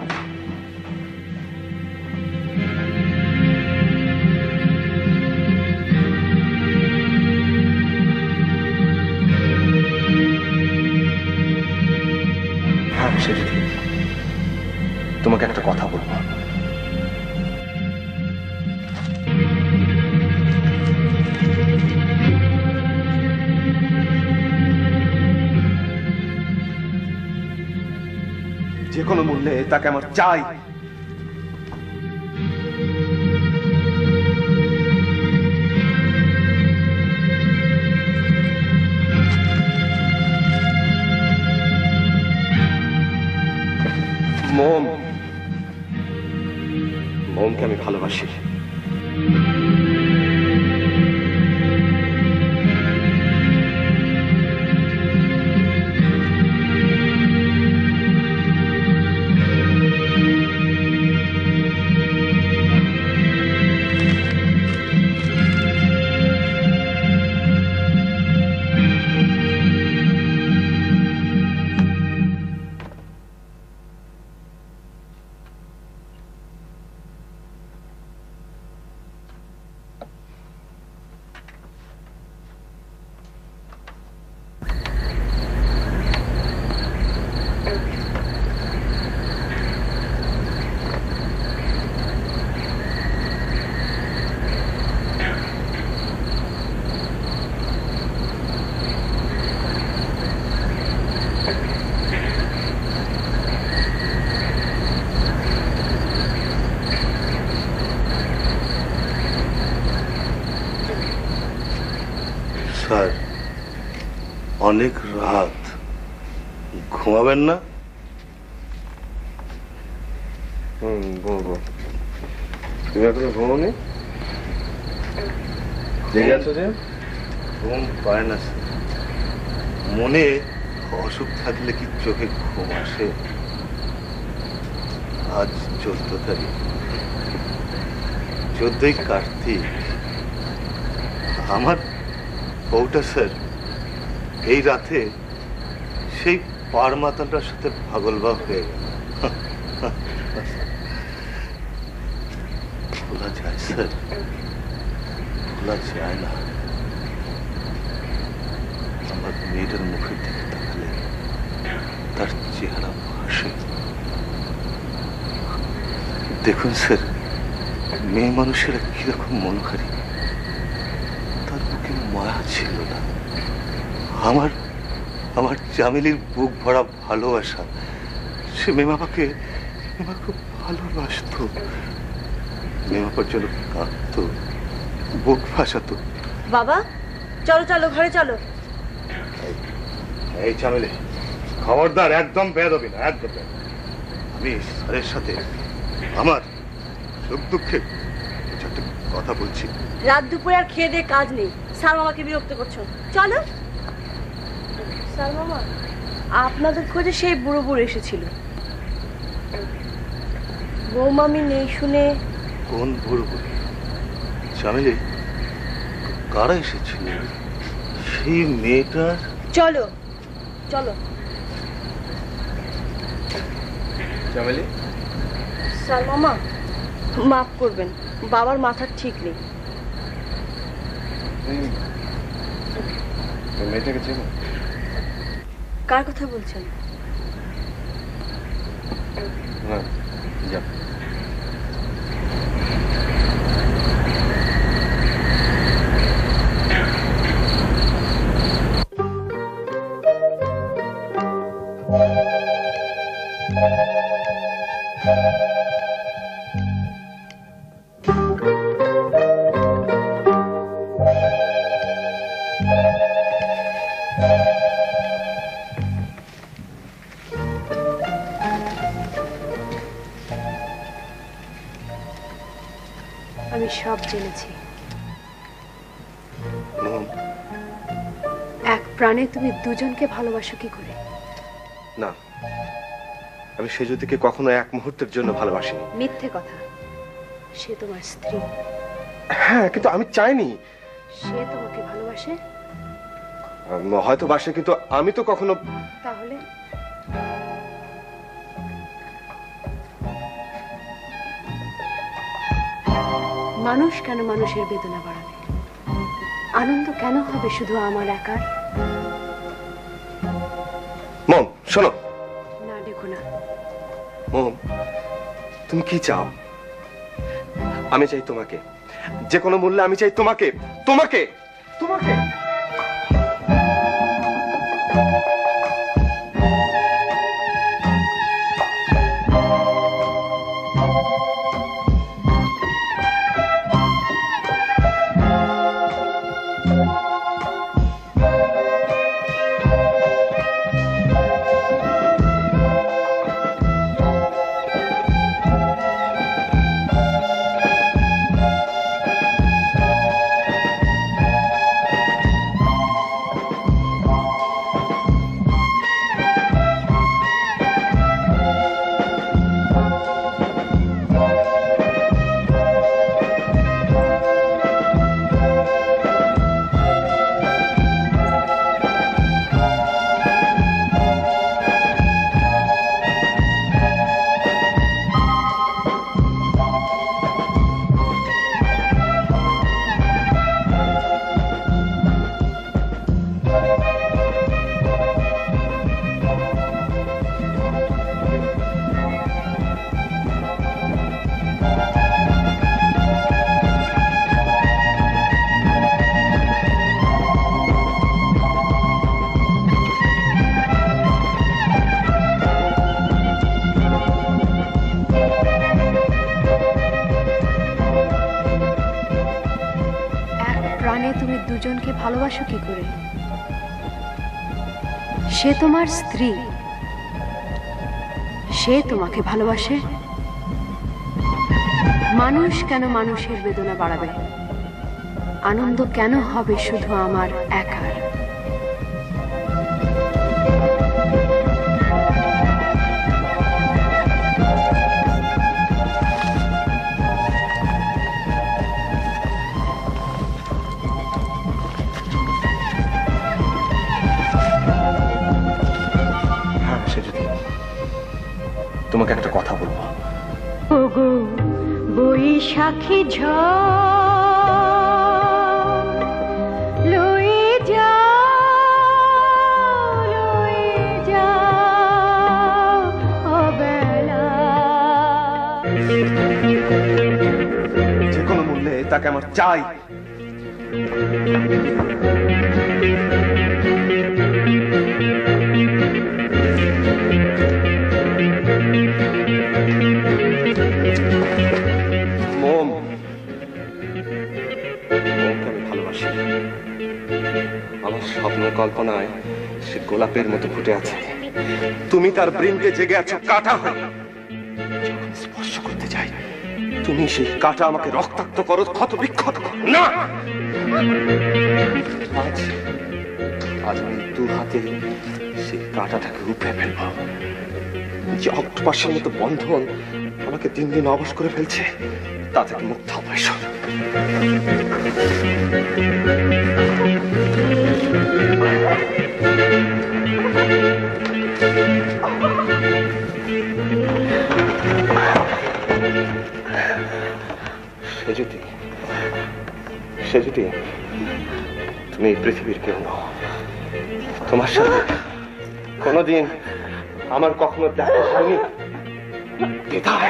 হ্যাঁ সেটা ঠিক। তোমাকে একটা কথা বলবো। যে কোনো মূল্যে তাকে আমার চাই। মমকে আমি ভালোবাসি। স্যার, অনেক রাত, ঘুমাবেন না? হুম, ঘুমাবো। তুমি এখনো ঘুমোনি? জেগে আছো যে? ঘুম পায় না স্যার। মনে অসুখ থাকলে কি চোখে ঘুম আসে? আজ চোদ্দ তারিখ, চোদ্দই কার্তিক। আমার বউটা স্যার এই রাতে সেই পার মাতালটার সাথে পাগলবাগ হয়ে গেল। ভোলা যায় স্যার, ভোলা যায় না। আমার মেয়েটার মুখের দিকে তাকালে তার চেহারা ভাসে। দেখুন স্যার, মেয়ে মানুষেরা কিরকম মনোহারী। তার বুকে মায়া ছিল না। আমার আমার জামিলির বুক ভরা ভালোবাসা। সে মেমাপাকে মেমা খুব ভালোবাসত। মেমাপার জন্য কাঁদত, বুক ভাসাতো। বাবা চলো চলো ঘরে চলো। এই জামিলি, খবরদার, একদম বেয়াদবি না, একদম। আমি স্যারের সাথে আমার সুখ দুঃখে একটা কথা বলছি। রাত দুপুরে আর খেয়ে দিয়ে কাজ নেই, স্যার মামাকে বিরক্ত করছো। চলো। স্যার মামা, আপনাদের খোঁজে সেই বুড়ো বুড়ো এসেছিল। বৌমামি নেই শুনে। কোন বুড়ো বুড়ি? জামিলি, কারা এসেছিল? সেই মেয়েটার। চলো চলো। জামিলি, স্যার মামা মাফ করবেন, বাবার মাথার ঠিক নেই। মেয়েটাকে চেনো? কার কথা বলছেন? না, যা। আমি সব জেনেছি। এক প্রাণে তুমি দুজনকে ভালোবাসো কি করে? না, আমি সে জ্যোতিকে কখনো এক মুহূর্তের জন্য ভালোবাসিনি। মিথ্যে কথা। সে তোমার স্ত্রী। হ্যাঁ, কিন্তু আমি চাইনি। সে তোমাকে ভালোবাসে? হয়তো বাসে, কিন্তু আমি তো কখনো। তাহলে মানুষ কেন মানুষের বেদনা বাড়াবে? আনন্দ কেন হবে শুধু আমার একার? মম, শোনো। না, দেখো না। মম, তুমি কি চাও? আমি চাই তোমাকে, যে কোনো মূল্যে আমি চাই তোমাকে, তোমাকে, তোমাকে। প্রাণে তুমি দুজনকে ভালোবাসো কি করে? সে তোমার স্ত্রী, সে তোমাকে ভালোবাসে। মানুষ কেন মানুষের বেদনা বাড়াবে? আনন্দ কেন হবে শুধু আমার একার? তোমাকে একটা কথা বলবো। ওগো বৈশাখী ঝড় লয়ে যাও, লয়ে যাও অবেলা। যে কোনো মূল্যে তাকে আমার চাই। স্বপ্ন কল্পনায় সে গোলাপের মতো ফুটে আছে, তুমি তার বৃন্দে জেগে আছো কাঁটা হয়ে। যখন স্পর্শ করতে যাই তুমি সেই কাঁটা আমাকে রক্তাক্ত করো, ক্ষত বিক্ষত করো। না, আজ আজ আমি দু হাতে সেই কাঁটাটাকে উপড়ে ফেলবো। যে অক্টোপাসের মতো বন্ধন আমাকে দিন দিন অবশ করে ফেলছে, তা থেকে মুক্ত হবো। এসব সে যদি সে যদি তুমি এই পৃথিবীর কেউ নও, তোমার সাথে কোনোদিন আমার কখনো দেখা হয়নি। বিদায়।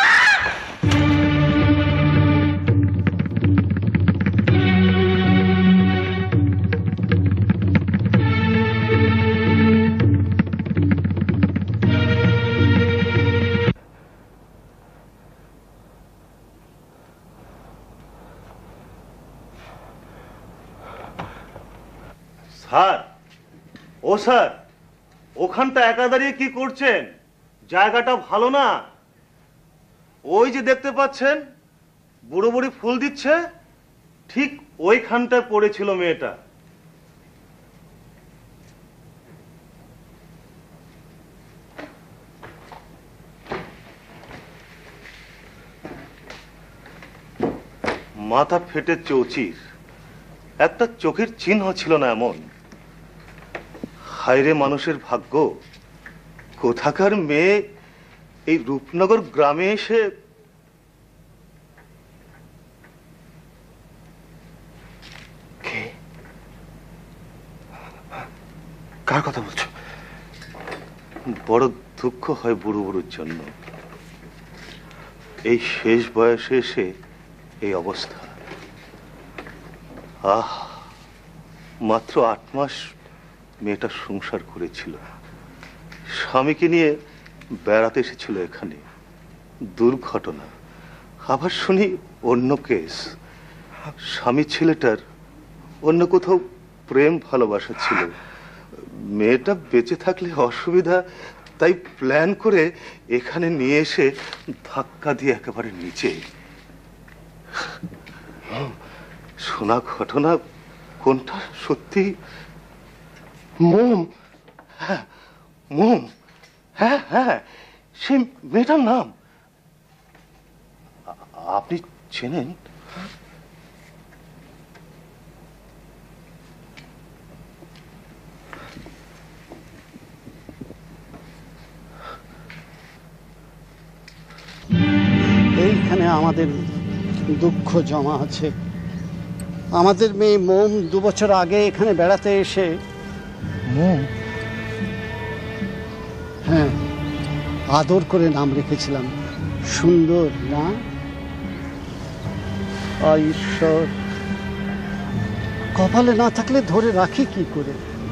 স্যার, ও স্যার, ওখানটা একা দাঁড়িয়ে কি করছেন? জায়গাটা ভালো না। ওই যে দেখতে পাচ্ছেন বুড়ো বুড়ি ফুল দিচ্ছে, ঠিক ওইখানটায় পড়েছিল মেয়েটা। মাথা ফেটে চৌচির, একটা চোখের চিহ্ন ছিল না এমন। হায়রে মানুষের ভাগ্য, কোথাকার মেয়ে এই রূপনগর গ্রামে এসে। কার কথা বলছো? বড় দুঃখ হয় বুড়ো বুড়োর জন্য, এই শেষ বয়সে এসে এই অবস্থা। আহ, মাত্র আট মাস মেয়েটা সংসার করেছিল, স্বামীকে নিয়ে বেড়াতে এসেছিল এখানে। দুর্ঘটনা। আবার শুনি অন্য কেস, স্বামী ছেলেটার অন্য কোথাও প্রেম ভালোবাসা ছিল। মেয়েটা বেঁচে থাকলে অসুবিধা, তাই প্ল্যান করে এখানে নিয়ে এসে ধাক্কা দিয়ে একেবারে নিচে। শোনা ঘটনা কোনটা সত্যি? মোম, হ্যাঁ মোম, হ্যাঁ হ্যাঁ, সেই মেয়েটার নাম আপনি চেনেন? এইখানে আমাদের দুঃখ জমা আছে। আমাদের মেয়ে মোম দু বছর আগে এখানে বেড়াতে এসে। মোম? হ্যাঁ, আদর করে নাম রেখেছিলাম। সুন্দর না? ঈশ্বর, কপালে না থাকলে ধরে রাখি কি করে?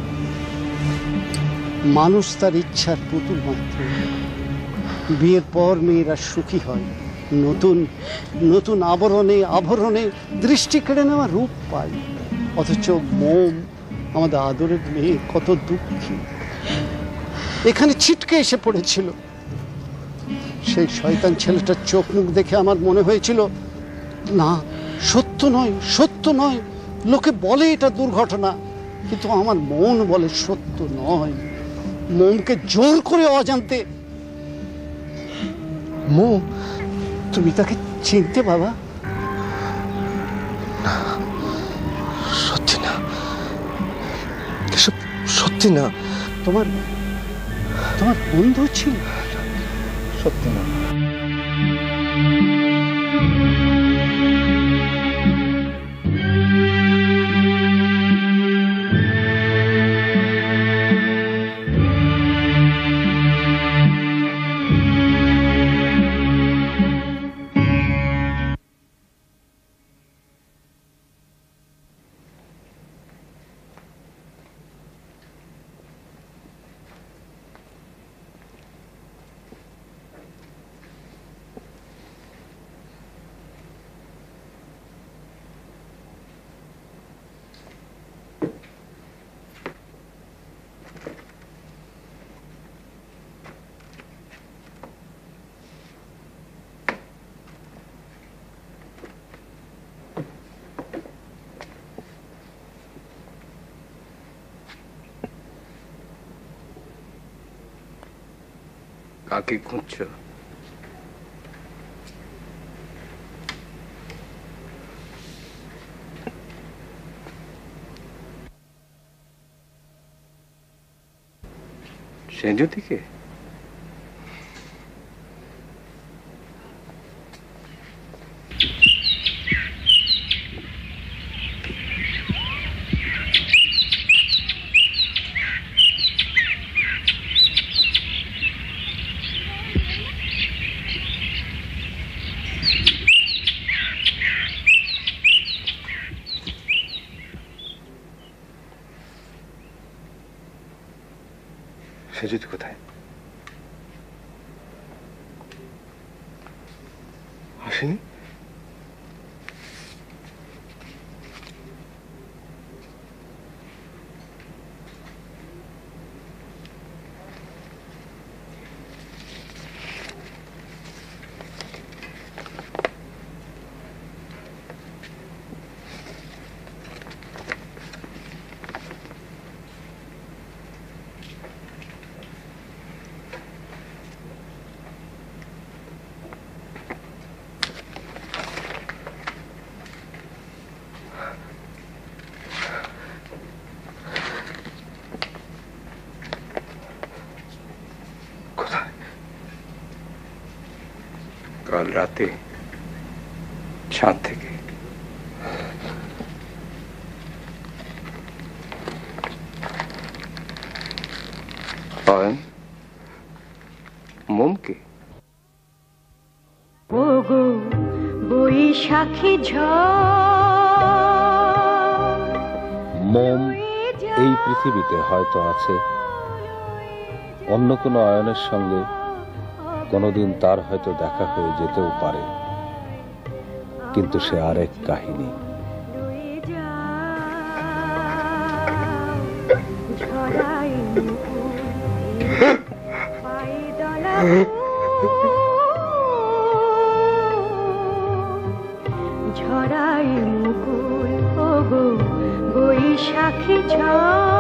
মানুষ তার ইচ্ছার পুতুল মাত্র। বিয়ের পর মেয়েরা সুখী হয়, নতুন নতুন আবরণে আভরণে দৃষ্টি কেড়ে নেওয়া রূপ পায়। অথচ মোম আমাদের আদরের মেয়ে কত দুঃখী, এখানে ছিটকে এসে পড়েছিল। সেই শয়তান ছেলেটার চোখ মুখ দেখে আমার মনে হয়েছিল না, সত্য নয়, সত্য নয়। লোকে বলে এটা দুর্ঘটনা, কিন্তু আমার মন বলে সত্য নয়। মোমকে জোর করে অজান্তে। মোম, তুমি তাকে চিনতে বাবা? সত্যি না, এসব সত্যি না। তোমার তোমার বন্ধু ছিল? সত্যি না। কাকে খুঁজছো? সেজুতিকে? সেজুতি কোথায়? আসেনি? কাল রাতে ছাদ থেকে। মোমকে? ওগো বৈশাখী ঝড়। মোম এই পৃথিবীতে হয়তো আছে, অন্য কোনো অয়নের সঙ্গে কোনোদিন তার হয়তো দেখা হয়ে যেতেও পারে, কিন্তু সে আরেক কাহিনী। ঝরাই মুকুল ওগো বৈশাখী ঝড়।